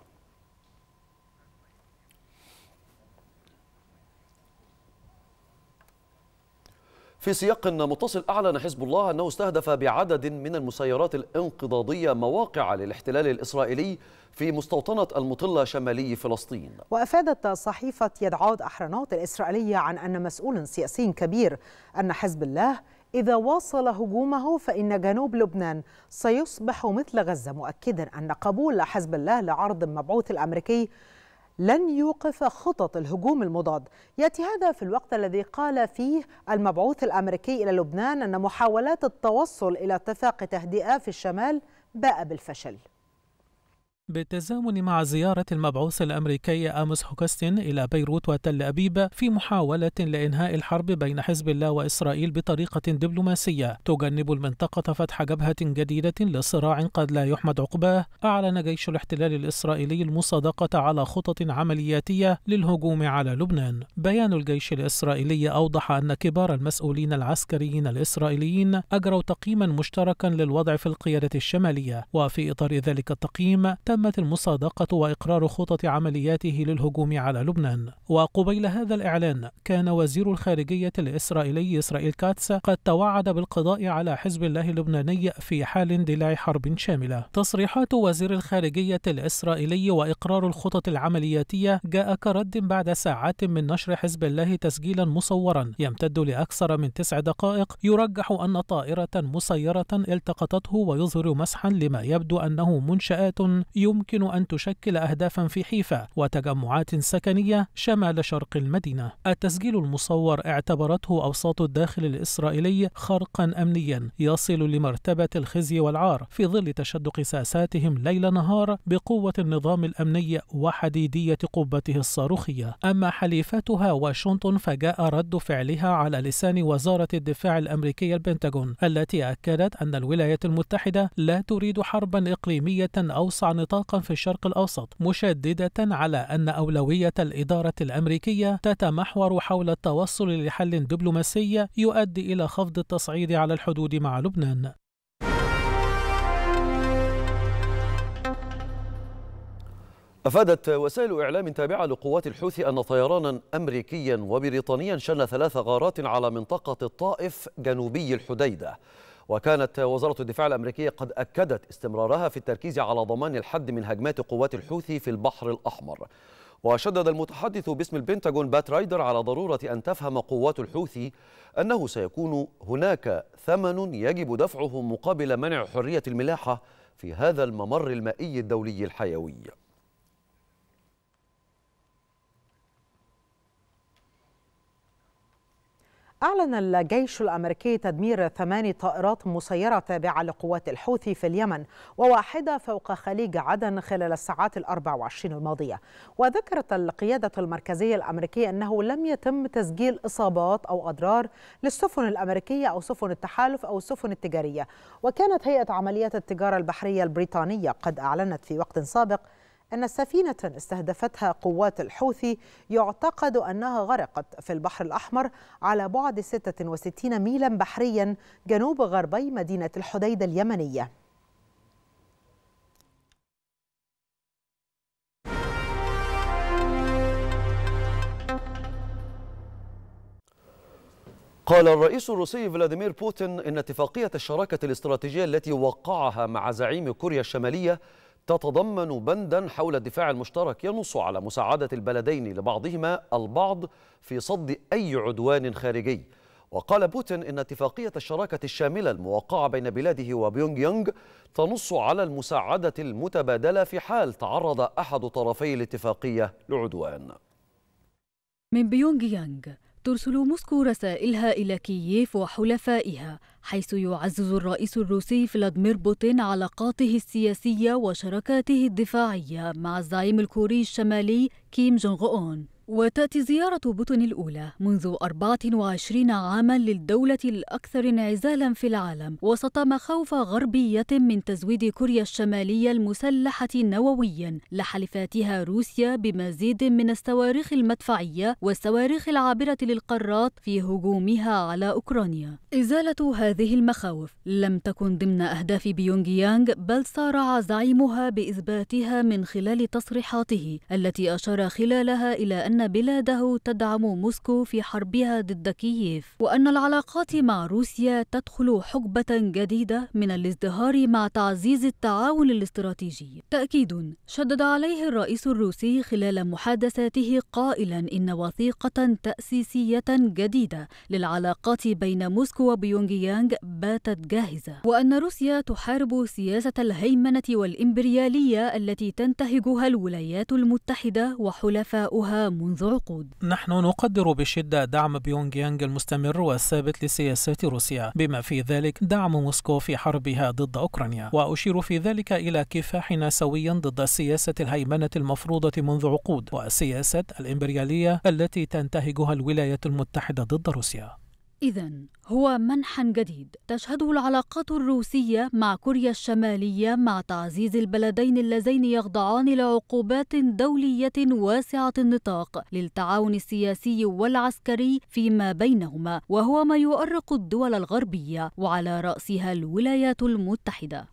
في سياق متصل، أعلن حزب الله أنه استهدف بعدد من المسيرات الانقضاضية مواقع للاحتلال الإسرائيلي في مستوطنة المطلة شمالي فلسطين. وأفادت صحيفة يدعود أحرنوت الإسرائيلية عن أن مسؤول سياسي كبير أن حزب الله إذا واصل هجومه فإن جنوب لبنان سيصبح مثل غزة، مؤكدا أن قبول حزب الله لعرض المبعوث الأمريكي لن يوقف خطط الهجوم المضاد. يأتي هذا في الوقت الذي قال فيه المبعوث الأمريكي إلى لبنان أن محاولات التوصل إلى اتفاق تهدئة في الشمال باء بالفشل. بالتزامن مع زيارة المبعوث الأمريكي آموس هوكستن إلى بيروت وتل أبيب في محاولة لإنهاء الحرب بين حزب الله وإسرائيل بطريقة دبلوماسية تجنب المنطقة فتح جبهة جديدة لصراع قد لا يحمد عقباه، أعلن جيش الاحتلال الإسرائيلي المصادقة على خطط عملياتية للهجوم على لبنان. بيان الجيش الإسرائيلي أوضح أن كبار المسؤولين العسكريين الإسرائيليين أجروا تقييما مشتركا للوضع في القيادة الشمالية، وفي إطار ذلك التقييم تمت المصادقة وإقرار خطط عملياته للهجوم على لبنان. وقبيل هذا الإعلان كان وزير الخارجية الإسرائيلي إسرائيل كاتس قد توعد بالقضاء على حزب الله اللبناني في حال اندلاع حرب شاملة. تصريحات وزير الخارجية الإسرائيلي وإقرار الخطط العملياتية جاء كرد بعد ساعات من نشر حزب الله تسجيلا مصورا يمتد لأكثر من تسع دقائق يرجح أن طائرة مسيرة التقطته ويظهر مسحا لما يبدو أنه منشآت يمكن أن تشكل أهدافا في حيفا وتجمعات سكنية شمال شرق المدينة. التسجيل المصور اعتبرته أوساط الداخل الإسرائيلي خرقا أمنيا يصل لمرتبة الخزي والعار في ظل تشدق ساساتهم ليل نهار بقوة النظام الأمني وحديدية قبته الصاروخية. أما حليفتها واشنطن فجاء رد فعلها على لسان وزارة الدفاع الأمريكية البنتاغون، التي أكدت أن الولايات المتحدة لا تريد حربا إقليمية أوسع نطاقا في الشرق الأوسط، مشددة على أن أولوية الإدارة الأمريكية تتمحور حول التوصل لحل دبلوماسي يؤدي إلى خفض التصعيد على الحدود مع لبنان. أفادت وسائل إعلام تابعة لقوات الحوثي أن طيرانا أمريكيا وبريطانيا شن ثلاث غارات على منطقة الطائف جنوبي الحديدة. وكانت وزارة الدفاع الأمريكية قد أكدت استمرارها في التركيز على ضمان الحد من هجمات قوات الحوثي في البحر الأحمر. وشدد المتحدث باسم البنتاغون بات رايدر على ضرورة أن تفهم قوات الحوثي أنه سيكون هناك ثمن يجب دفعه مقابل منع حرية الملاحة في هذا الممر المائي الدولي الحيوي. أعلن الجيش الأمريكي تدمير ثماني طائرات مسيرة تابعة لقوات الحوثي في اليمن وواحدة فوق خليج عدن خلال الساعات الأربع وعشرين الماضية. وذكرت القيادة المركزية الأمريكية أنه لم يتم تسجيل إصابات أو أضرار للسفن الأمريكية أو سفن التحالف أو السفن التجارية. وكانت هيئة عمليات التجارة البحرية البريطانية قد أعلنت في وقت سابق أن سفينة استهدفتها قوات الحوثي يعتقد أنها غرقت في البحر الأحمر على بعد ستة وستين ميلا بحريا جنوب غربي مدينة الحديدة اليمنية. قال الرئيس الروسي فلاديمير بوتين إن اتفاقية الشراكة الاستراتيجية التي وقعها مع زعيم كوريا الشمالية تتضمن بندا حول الدفاع المشترك ينص على مساعدة البلدين لبعضهما البعض في صد أي عدوان خارجي. وقال بوتين إن اتفاقية الشراكة الشاملة الموقعة بين بلاده وبيونغ يانغ تنص على المساعدة المتبادلة في حال تعرض أحد طرفي الاتفاقية لعدوان. من بيونغ يانغ ترسل موسكو رسائلها إلى كييف وحلفائها، حيث يعزز الرئيس الروسي فلاديمير بوتين علاقاته السياسية وشراكاته الدفاعية مع الزعيم الكوري الشمالي كيم جونغ أون. وتأتي زيارة بوتين الأولى منذ أربعة وعشرين عاما للدولة الأكثر انعزالا في العالم وسط مخاوف غربية من تزويد كوريا الشمالية المسلحة نوويا لحلفاتها روسيا بمزيد من الصواريخ المدفعية والصواريخ العابرة للقارات في هجومها على أوكرانيا. إزالة هذه المخاوف لم تكن ضمن أهداف بيونغ يانغ، بل صارع زعيمها بإثباتها من خلال تصريحاته التي أشار خلالها إلى أن أن بلاده تدعم موسكو في حربها ضد كييف، وأن العلاقات مع روسيا تدخل حقبة جديدة من الازدهار مع تعزيز التعاون الاستراتيجي. تأكيد شدد عليه الرئيس الروسي خلال محادثاته قائلا إن وثيقة تأسيسية جديدة للعلاقات بين موسكو وبيونغ يانغ باتت جاهزة، وأن روسيا تحارب سياسة الهيمنة والإمبريالية التي تنتهجها الولايات المتحدة وحلفاؤها منذ عقود. نحن نقدر بشدة دعم بيونغ يانغ المستمر والثابت لسياسات روسيا، بما في ذلك دعم موسكو في حربها ضد أوكرانيا، وأشير في ذلك إلى كفاحنا سويا ضد سياسة الهيمنة المفروضة منذ عقود وسياسة الإمبريالية التي تنتهجها الولايات المتحدة ضد روسيا. إذن هو منحى جديد تشهده العلاقات الروسية مع كوريا الشمالية مع تعزيز البلدين اللذين يخضعان لعقوبات دولية واسعة النطاق للتعاون السياسي والعسكري فيما بينهما، وهو ما يؤرق الدول الغربية وعلى رأسها الولايات المتحدة.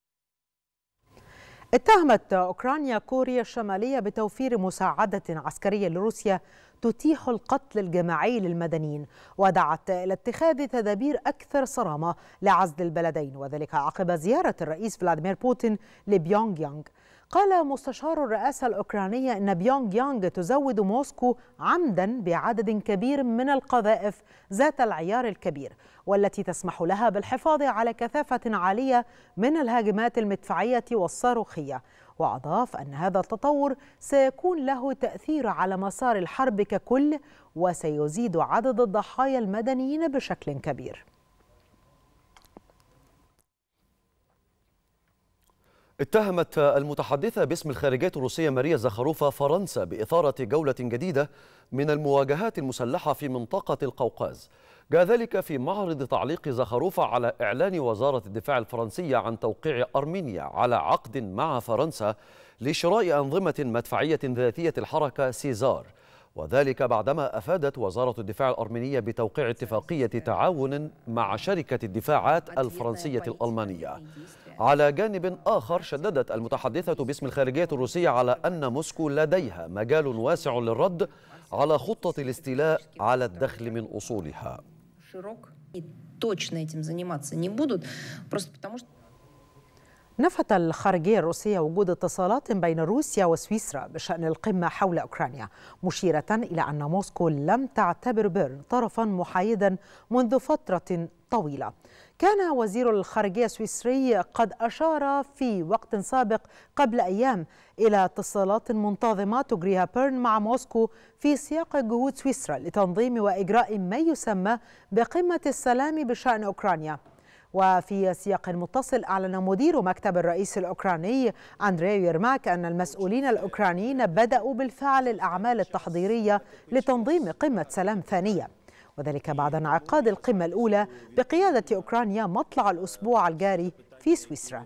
اتهمت أوكرانيا كوريا الشمالية بتوفير مساعدة عسكرية لروسيا تتيح القتل الجماعي للمدنيين، ودعت إلى اتخاذ تدابير أكثر صرامة لعزل البلدين، وذلك عقب زيارة الرئيس فلاديمير بوتين لبيونغ يانغ. قال مستشار الرئاسة الأوكرانية أن بيونغ يانغ تزود موسكو عمدا بعدد كبير من القذائف ذات العيار الكبير، والتي تسمح لها بالحفاظ على كثافة عالية من الهاجمات المدفعية والصاروخية. وأضاف أن هذا التطور سيكون له تأثير على مسار الحرب ككل، وسيزيد عدد الضحايا المدنيين بشكل كبير. اتهمت المتحدثة باسم الخارجية الروسية ماريا زخاروفا فرنسا بإثارة جولة جديدة من المواجهات المسلحة في منطقة القوقاز. جاء ذلك في معرض تعليق زخاروفا على إعلان وزارة الدفاع الفرنسية عن توقيع أرمينيا على عقد مع فرنسا لشراء أنظمة مدفعية ذاتية الحركة سيزار، وذلك بعدما أفادت وزارة الدفاع الأرمينية بتوقيع اتفاقية تعاون مع شركة الدفاعات الفرنسية الألمانية. على جانب آخر شددت المتحدثة باسم الخارجية الروسية على أن موسكو لديها مجال واسع للرد على خطة الاستيلاء على الدخل من أصولها. نفت الخارجية الروسية وجود اتصالات بين روسيا وسويسرا بشأن القمة حول أوكرانيا، مشيرة إلى أن موسكو لم تعتبر بيرن طرفا محايدا منذ فترة طويلة. كان وزير الخارجية السويسري قد أشار في وقت سابق قبل أيام إلى اتصالات منتظمة تجريها بيرن مع موسكو في سياق جهود سويسرا لتنظيم وإجراء ما يسمى بقمة السلام بشأن أوكرانيا. وفي سياق متصل أعلن مدير مكتب الرئيس الأوكراني أندري يرماك أن المسؤولين الأوكرانيين بدأوا بالفعل الأعمال التحضيرية لتنظيم قمة سلام ثانية، وذلك بعد انعقاد القمة الأولى بقيادة أوكرانيا مطلع الأسبوع الجاري في سويسرا.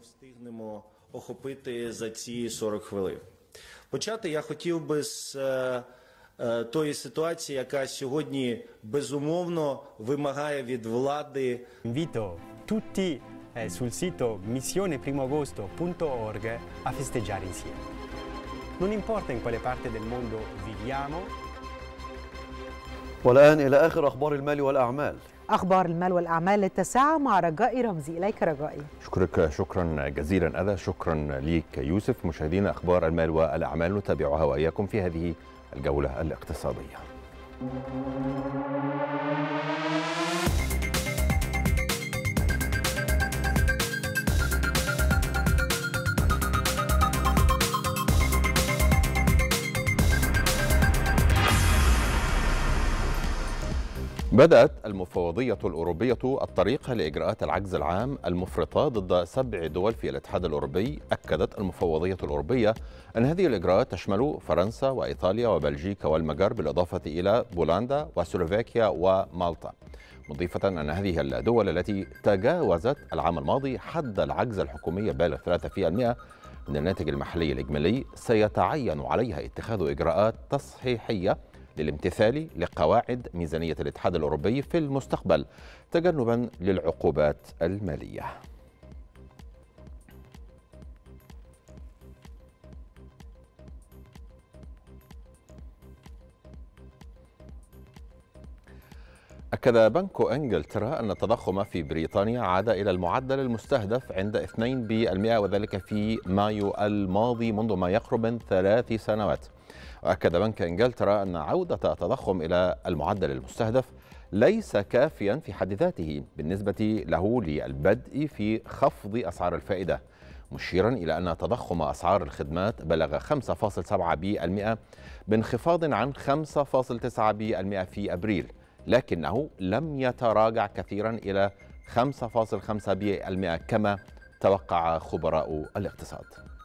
Почати я хотів би з тої ситуації, яка сьогодні безумовно вимагає від влади. Invito tutti sul sito missione primo agosto punto org a festeggiare insieme. Non importa in quale parte del mondo viviamo. والآن إلى آخر أخبار المال والأعمال. أخبار المال والأعمال للتسعة مع رجاء رمزي. إليك رجائي. شكرك شكرا جزيلا أذى شكرا ليك يوسف. مشاهدينا أخبار المال والأعمال نتابعها وإياكم في هذه الجولة الاقتصادية. بدأت المفوضية الأوروبية الطريق لإجراءات العجز العام المفرطة ضد سبع دول في الاتحاد الأوروبي. أكدت المفوضية الأوروبية أن هذه الإجراءات تشمل فرنسا وإيطاليا وبلجيكا والمجر بالإضافة إلى بولندا وسلوفاكيا ومالطا، مضيفة أن هذه الدول التي تجاوزت العام الماضي حد العجز الحكومي بالغ ثلاثة بالمئة من الناتج المحلي الإجمالي سيتعين عليها اتخاذ إجراءات تصحيحية للامتثال لقواعد ميزانية الاتحاد الأوروبي في المستقبل تجنبا للعقوبات المالية. أكد بنك إنجلترا أن التضخم في بريطانيا عاد إلى المعدل المستهدف عند اثنين بالمئة وذلك في مايو الماضي منذ ما يقرب من ثلاث سنوات. وأكد بنك إنجلترا أن عودة التضخم إلى المعدل المستهدف ليس كافيا في حد ذاته بالنسبة له للبدء في خفض أسعار الفائدة، مشيرا إلى أن تضخم أسعار الخدمات بلغ خمسة فاصلة سبعة بالمئة بانخفاض عن خمسة فاصلة تسعة بالمئة في أبريل، لكنه لم يتراجع كثيرا إلى خمسة فاصلة خمسة بالمئة كما توقع خبراء الاقتصاد.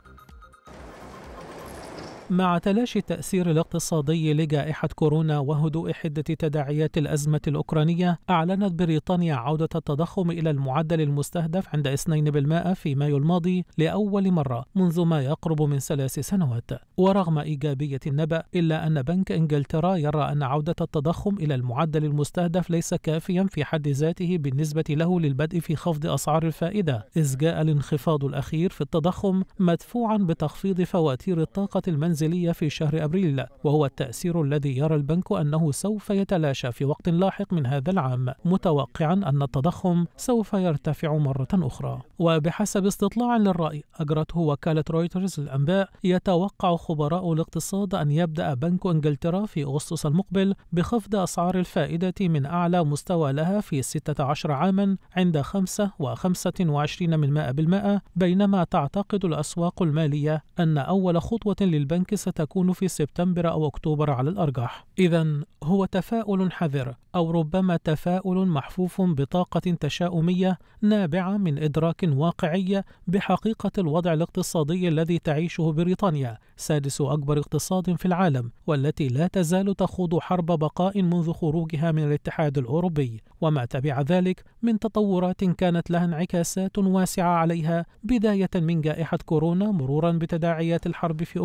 مع تلاشي التأثير الاقتصادي لجائحة كورونا وهدوء حدة تداعيات الأزمة الأوكرانية، أعلنت بريطانيا عودة التضخم إلى المعدل المستهدف عند اثنين بالمئة في مايو الماضي لأول مرة منذ ما يقرب من ثلاث سنوات. ورغم إيجابية النبأ إلا أن بنك إنجلترا يرى أن عودة التضخم إلى المعدل المستهدف ليس كافيا في حد ذاته بالنسبة له للبدء في خفض أسعار الفائدة، إذ جاء الانخفاض الأخير في التضخم مدفوعا بتخفيض فواتير الطاقة المنزلية في شهر أبريل، وهو التأثير الذي يرى البنك أنه سوف يتلاشى في وقت لاحق من هذا العام، متوقعا أن التضخم سوف يرتفع مرة أخرى. وبحسب استطلاع للرأي أجرته وكالة رويترز للأنباء، يتوقع خبراء الاقتصاد أن يبدأ بنك إنجلترا في أغسطس المقبل بخفض أسعار الفائدة من أعلى مستوى لها في ستة عشر عاما عند خمسة وخمسة وعشرين بالمئة، بينما تعتقد الأسواق المالية أن أول خطوة للبنك ستكون في سبتمبر أو أكتوبر على الأرجح. إذن هو تفاؤل حذر أو ربما تفاؤل محفوف بطاقة تشاؤمية نابعة من إدراك واقعي بحقيقة الوضع الاقتصادي الذي تعيشه بريطانيا، سادس أكبر اقتصاد في العالم، والتي لا تزال تخوض حرب بقاء منذ خروجها من الاتحاد الأوروبي، وما تبع ذلك من تطورات كانت لها انعكاسات واسعة عليها، بداية من جائحة كورونا مرورا بتداعيات الحرب في أوكرانيا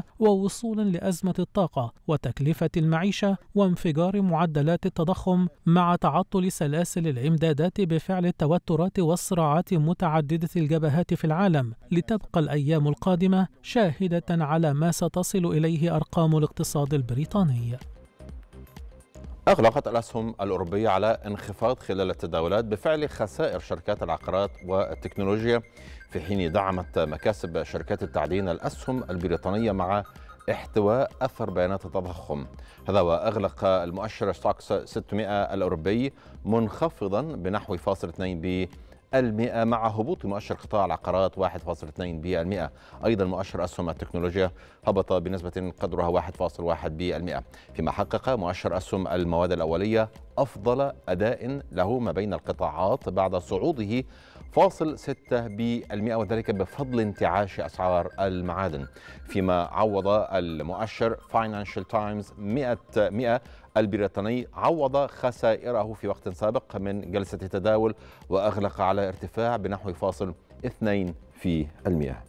الصناعية ووصولا لأزمة الطاقة وتكلفة المعيشة وانفجار معدلات التضخم مع تعطل سلاسل الإمدادات بفعل التوترات والصراعات متعددة الجبهات في العالم، لتبقى الأيام القادمة شاهدة على ما ستصل إليه أرقام الاقتصاد البريطاني. أغلقت الأسهم الأوروبية على انخفاض خلال التداولات بفعل خسائر شركات العقارات والتكنولوجيا، في حين دعمت مكاسب شركات التعدين الأسهم البريطانية مع احتواء أثر بيانات التضخم. هذا وأغلق المؤشر ستوكس ستمائة الأوروبي منخفضا بنحو فاصل اثنين بالمئة مع هبوط مؤشر قطاع العقارات واحد فاصل اثنين بالمئة. أيضا مؤشر أسهم التكنولوجيا هبط بنسبة قدرها واحد فاصل واحد بالمئة، فيما حقق مؤشر أسهم المواد الأولية أفضل أداء له ما بين القطاعات بعد صعوده فاصل ستة بالمئة، وذلك بفضل انتعاش أسعار المعادن، فيما عوض المؤشر فاينانشال تايمز مئة البريطاني عوض خسائره في وقت سابق من جلسة التداول وأغلق على ارتفاع بنحو فاصل اثنين في المئة.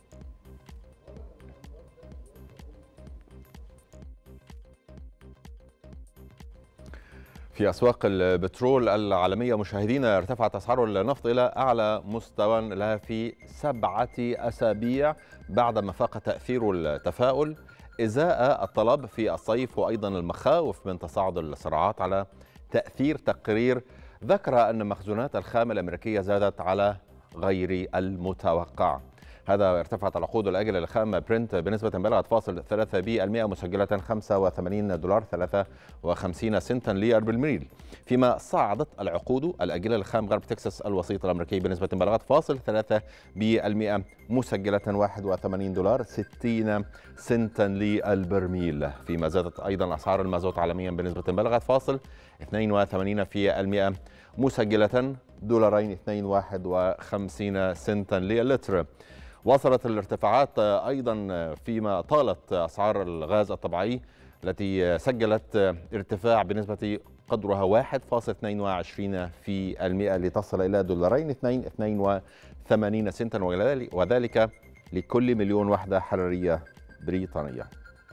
في أسواق البترول العالمية مشاهدينا، ارتفعت أسعار النفط إلى أعلى مستوى لها في سبعة أسابيع بعدما فاق تأثير التفاؤل إزاء الطلب في الصيف وأيضا المخاوف من تصاعد الصراعات على تأثير تقرير ذكر أن مخزونات الخام الأمريكية زادت على غير المتوقع. هذا ارتفعت العقود الآجلة للخام برنت بنسبة بلغت فاصل ثلاثة بالمئة مسجلة خمسة وثمانين دولار ثلاثة وخمسين سنتا للبرميل، فيما صعدت العقود الآجلة للخام غرب تكساس الوسيط الأمريكي بنسبة بلغت فاصل ثلاثة بالمئة مسجلة واحد وثمانين دولار ستين سنتا للبرميل، فيما زادت أيضا أسعار المازوت عالميا بنسبة بلغت فاصل اثنين وثمانين في المئة مسجلة دولارين اثنين واحد وخمسين سنتا للتر. وصلت الارتفاعات أيضا فيما طالت أسعار الغاز الطبيعي التي سجلت ارتفاع بنسبة قدرها واحد فاصل اثنين وعشرين في المئة لتصل إلى دولارين اثنين اثنين وثمانين سنتا، وذلك لكل مليون وحدة حرارية بريطانية.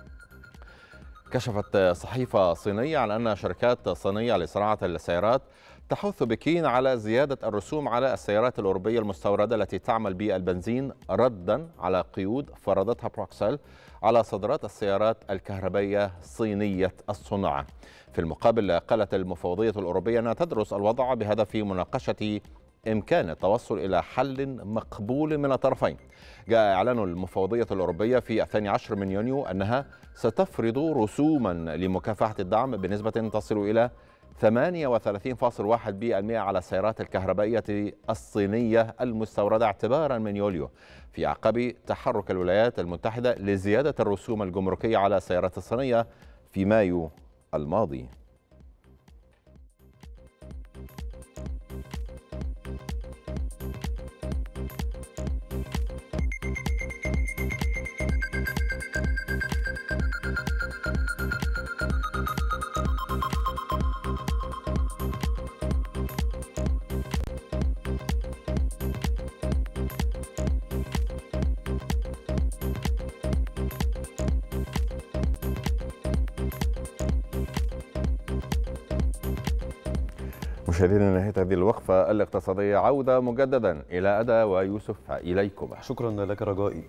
كشفت صحيفة صينية عن أن شركات صينية لصناعة السيارات تحث بكين على زيادة الرسوم على السيارات الأوروبية المستوردة التي تعمل بالبنزين ردا على قيود فرضتها بروكسل على صادرات السيارات الكهربائية صينية الصناعة. في المقابل قالت المفوضية الأوروبية أنها تدرس الوضع بهدف مناقشة إمكان التوصل إلى حل مقبول من الطرفين. جاء إعلان المفوضية الأوروبية في الثاني عشر من يونيو أنها ستفرض رسوما لمكافحة الدعم بنسبة تصل إلى ثمانية وثلاثين فاصل واحد بالمئة على السيارات الكهربائية الصينية المستوردة اعتبارا من يوليو، في أعقاب تحرك الولايات المتحدة لزيادة الرسوم الجمركية على السيارات الصينية في مايو الماضي. مشاهدينا، نهاية هذه الوقفة الاقتصادية عودة مجددا إلى أدا ويوسف إليكم. شكرا لك رجائي.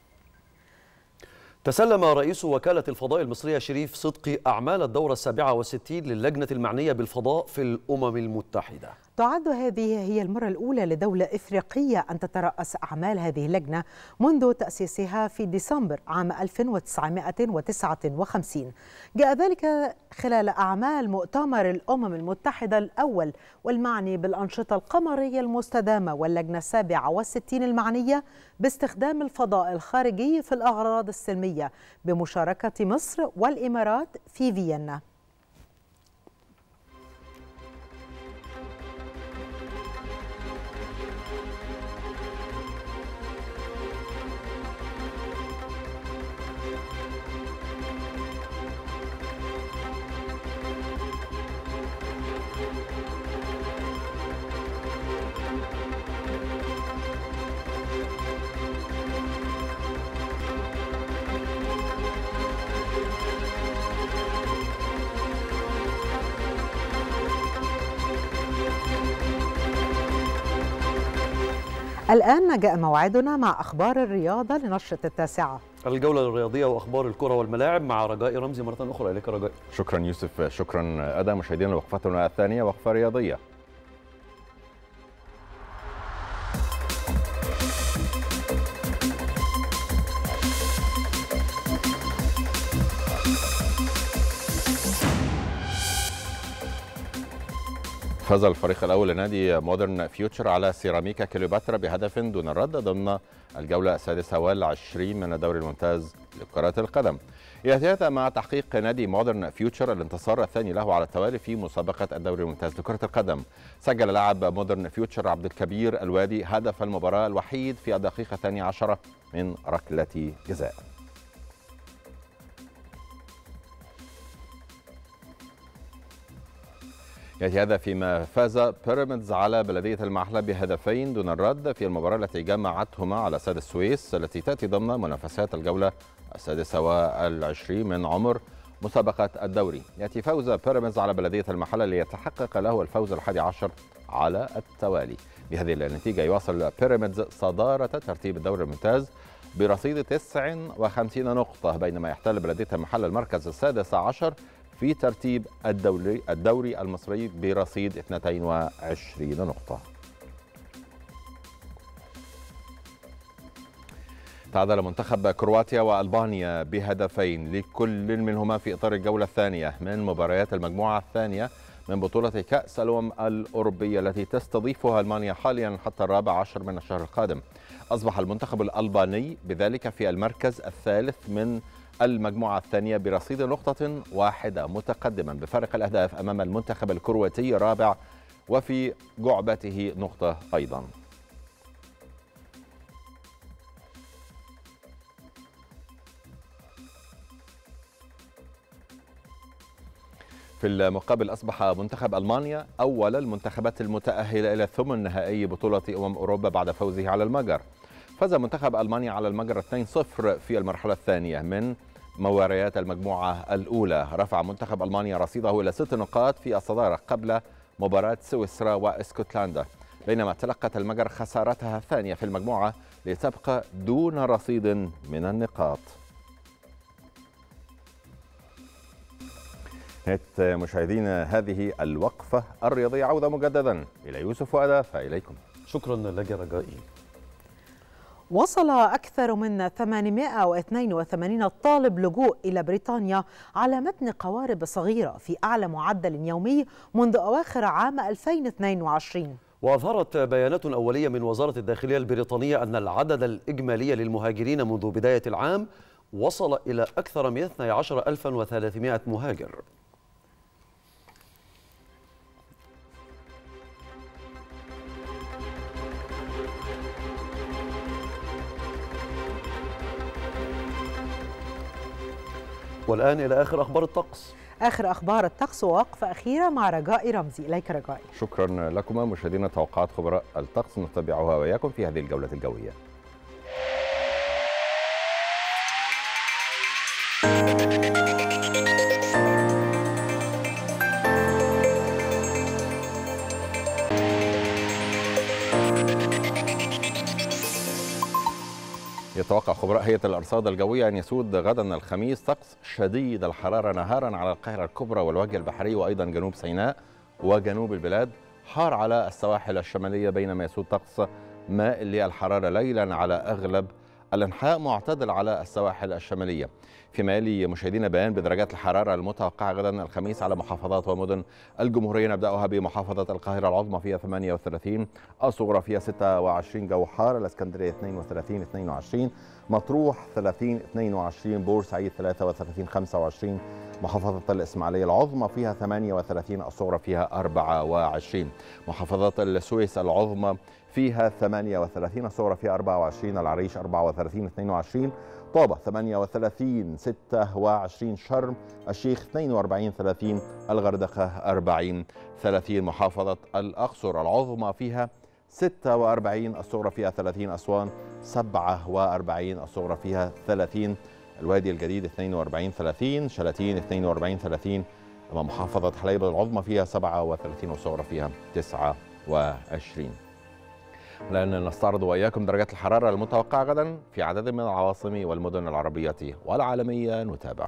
تسلم رئيس وكالة الفضاء المصرية شريف صدقي أعمال الدورة السابعة والستين للجنة المعنية بالفضاء في الأمم المتحدة. تعد هذه هي المرة الأولى لدولة إفريقية أن تترأس أعمال هذه اللجنة منذ تأسيسها في ديسمبر عام ألف وتسعمائة وتسعة وخمسين. جاء ذلك خلال أعمال مؤتمر الأمم المتحدة الأول والمعني بالأنشطة القمرية المستدامة واللجنة السابعة والستين المعنية باستخدام الفضاء الخارجي في الأغراض السلمية بمشاركة مصر والإمارات في فيينا. الآن جاء موعدنا مع أخبار الرياضة لنشرة التاسعة. الجولة الرياضية وأخبار الكرة والملاعب مع رجاء رمزي مرة أخرى. إليك رجاء. شكرا يوسف. شكرا أدا. مشاهدينا وقفتنا الثانية وقفة رياضية. فاز الفريق الأول لنادي مودرن فيوتشر على سيراميكا كليوباترا بهدف دون الرد ضمن الجولة السادسة والعشرين من الدوري الممتاز لكرة القدم. يأتي هذا مع تحقيق نادي مودرن فيوتشر الانتصار الثاني له على التوالي في مسابقة الدوري الممتاز لكرة القدم. سجل لاعب مودرن فيوتشر عبد الكبير الوادي هدف المباراة الوحيد في الدقيقة الثانية عشرة من ركلة جزاء. يأتي هذا فيما فاز بيراميدز على بلدية المحلة بهدفين دون الرد في المباراة التي جمعتهما على استاد السويس التي تأتي ضمن منافسات الجولة السادسة والعشرين من عمر مسابقة الدوري. يأتي فوز بيراميدز على بلدية المحلة ليتحقق له الفوز الحادي عشر على التوالي. بهذه النتيجة يواصل بيراميدز صدارة ترتيب الدوري الممتاز برصيد تسع وخمسين نقطة، بينما يحتل بلدية المحلة المركز السادس عشر في ترتيب الدوري الدوري المصري برصيد اثنتين وعشرين نقطة. تعادل منتخب كرواتيا وألبانيا بهدفين لكل منهما في إطار الجولة الثانية من مباريات المجموعة الثانية من بطولة كأس الأمم الأوروبية التي تستضيفها ألمانيا حاليا حتى الرابع عشر من الشهر القادم. أصبح المنتخب الألباني بذلك في المركز الثالث من المجموعة الثانية برصيد نقطة واحدة، متقدما بفارق الأهداف أمام المنتخب الكرواتي الرابع وفي جعبته نقطة أيضا. في المقابل أصبح منتخب ألمانيا أول المنتخبات المتأهلة إلى ثمن نهائي بطولة أمم أوروبا بعد فوزه على المجر. فاز منتخب ألمانيا على المجر اثنين صفر في المرحلة الثانية من مباريات المجموعة الأولى. رفع منتخب ألمانيا رصيده إلى ست نقاط في الصدارة قبل مباراة سويسرا واسكتلندا، بينما تلقت المجر خسارتها الثانية في المجموعة لتبقى دون رصيد من النقاط. نهاية مشاهدينا هذه الوقفة الرياضية. عودة مجددا إلى يوسف وأدا، فإليكم. شكرا لك رجائي. وصل أكثر من ثمانمائة واثنين وثمانين طالب لجوء إلى بريطانيا على متن قوارب صغيرة في أعلى معدل يومي منذ أواخر عام ألفين واثنين وعشرين. وأظهرت بيانات أولية من وزارة الداخلية البريطانية أن العدد الإجمالي للمهاجرين منذ بداية العام وصل إلى أكثر من اثني عشر ألفا وثلاثمائة مهاجر. والآن إلى آخر أخبار الطقس. آخر أخبار الطقس ووقفة أخيرة مع رجاء رمزي. إليك رجاء. شكرا لكما مشاهدينا. توقعات خبراء الطقس نتبعها وإياكم في هذه الجولة الجوية. يتوقع خبراء هيئة الأرصاد الجوية أن يسود غدا الخميس طقس شديد الحرارة نهارا على القاهرة الكبرى والوجه البحري وأيضا جنوب سيناء وجنوب البلاد، حار على السواحل الشمالية، بينما يسود طقس مائل للحرارة ليلا على أغلب الأنحاء، معتدل على السواحل الشمالية. فيما يلي مشاهدينا بيان بدرجات الحرارة المتوقعة غدا الخميس على محافظات ومدن الجمهورية. نبدأها بمحافظة القاهرة العظمى فيها ثمانية وثلاثين، الصغرى فيها ستة وعشرين جو حار، الإسكندرية اثنين وثلاثين اثنين وعشرين، مطروح ثلاثين اثنين وعشرين، بورسعيد ثلاثة وثلاثين خمسة وعشرين، محافظة الإسماعيلية العظمى فيها ثمانية وثلاثين، الصغرى فيها أربعة وعشرين، محافظات السويس العظمى فيها ثمانية وثلاثين، الصغرى فيها أربعة وعشرين، العريش أربعة وثلاثين اثنين وعشرين، طابة ثمانية وثلاثين ستة وعشرين، شرم الشيخ اثنين وأربعين ثلاثين، الغردقة أربعين ثلاثين، محافظة الأقصر العظمى فيها ستة وأربعين، الصغرى فيها ثلاثين، أسوان سبعة وأربعين، الصغرى فيها ثلاثين، الوادي الجديد اثنين وأربعين ثلاثين، شلاتين اثنين وأربعين ثلاثين، أما محافظة حليب العظمى فيها سبعة وثلاثين، والصغرى فيها تسعة وعشرين. لأن نستعرض وإياكم درجات الحرارة المتوقعة غدا في عدد من العواصم والمدن العربية والعالمية. نتابع.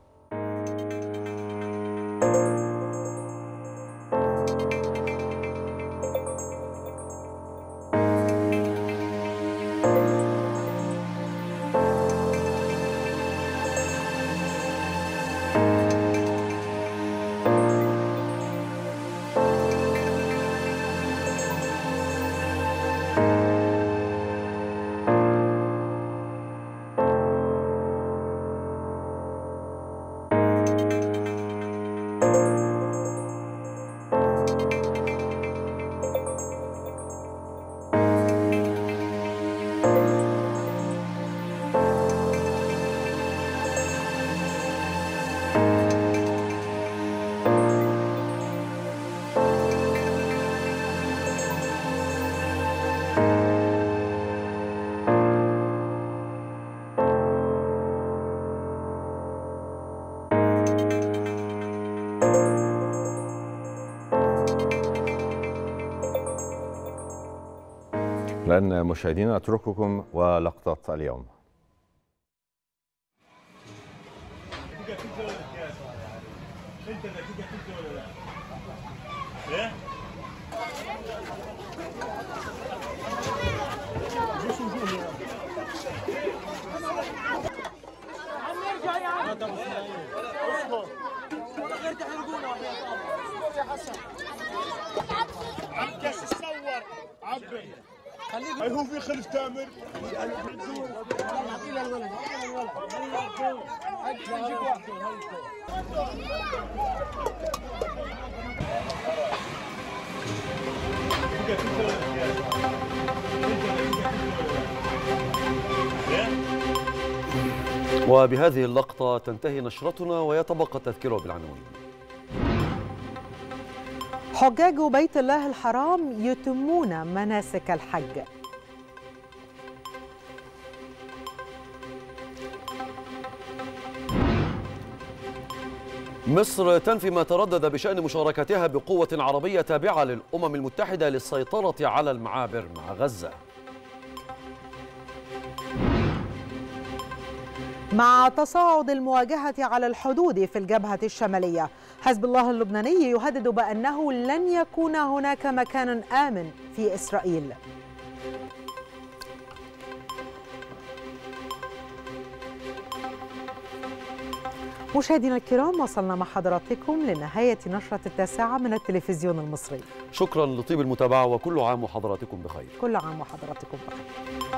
لأن مشاهدينا أترككم ولقطة اليوم. هل هو في خلف تامر؟ وبهذه اللقطة تنتهي نشرتنا ويتبقى التذكير بالعناوين. حجاج بيت الله الحرام يتمون مناسك الحج. مصر تنفي ما تردد بشأن مشاركتها بقوة عربية تابعة للأمم المتحدة للسيطرة على المعابر مع غزة. مع تصاعد المواجهة على الحدود في الجبهة الشمالية، حزب الله اللبناني يهدد بأنه لن يكون هناك مكان آمن في إسرائيل. مشاهدينا الكرام، وصلنا مع حضراتكم لنهاية نشرة التاسعة من التلفزيون المصري. شكرا لطيب المتابعة وكل عام وحضراتكم بخير. كل عام وحضراتكم بخير.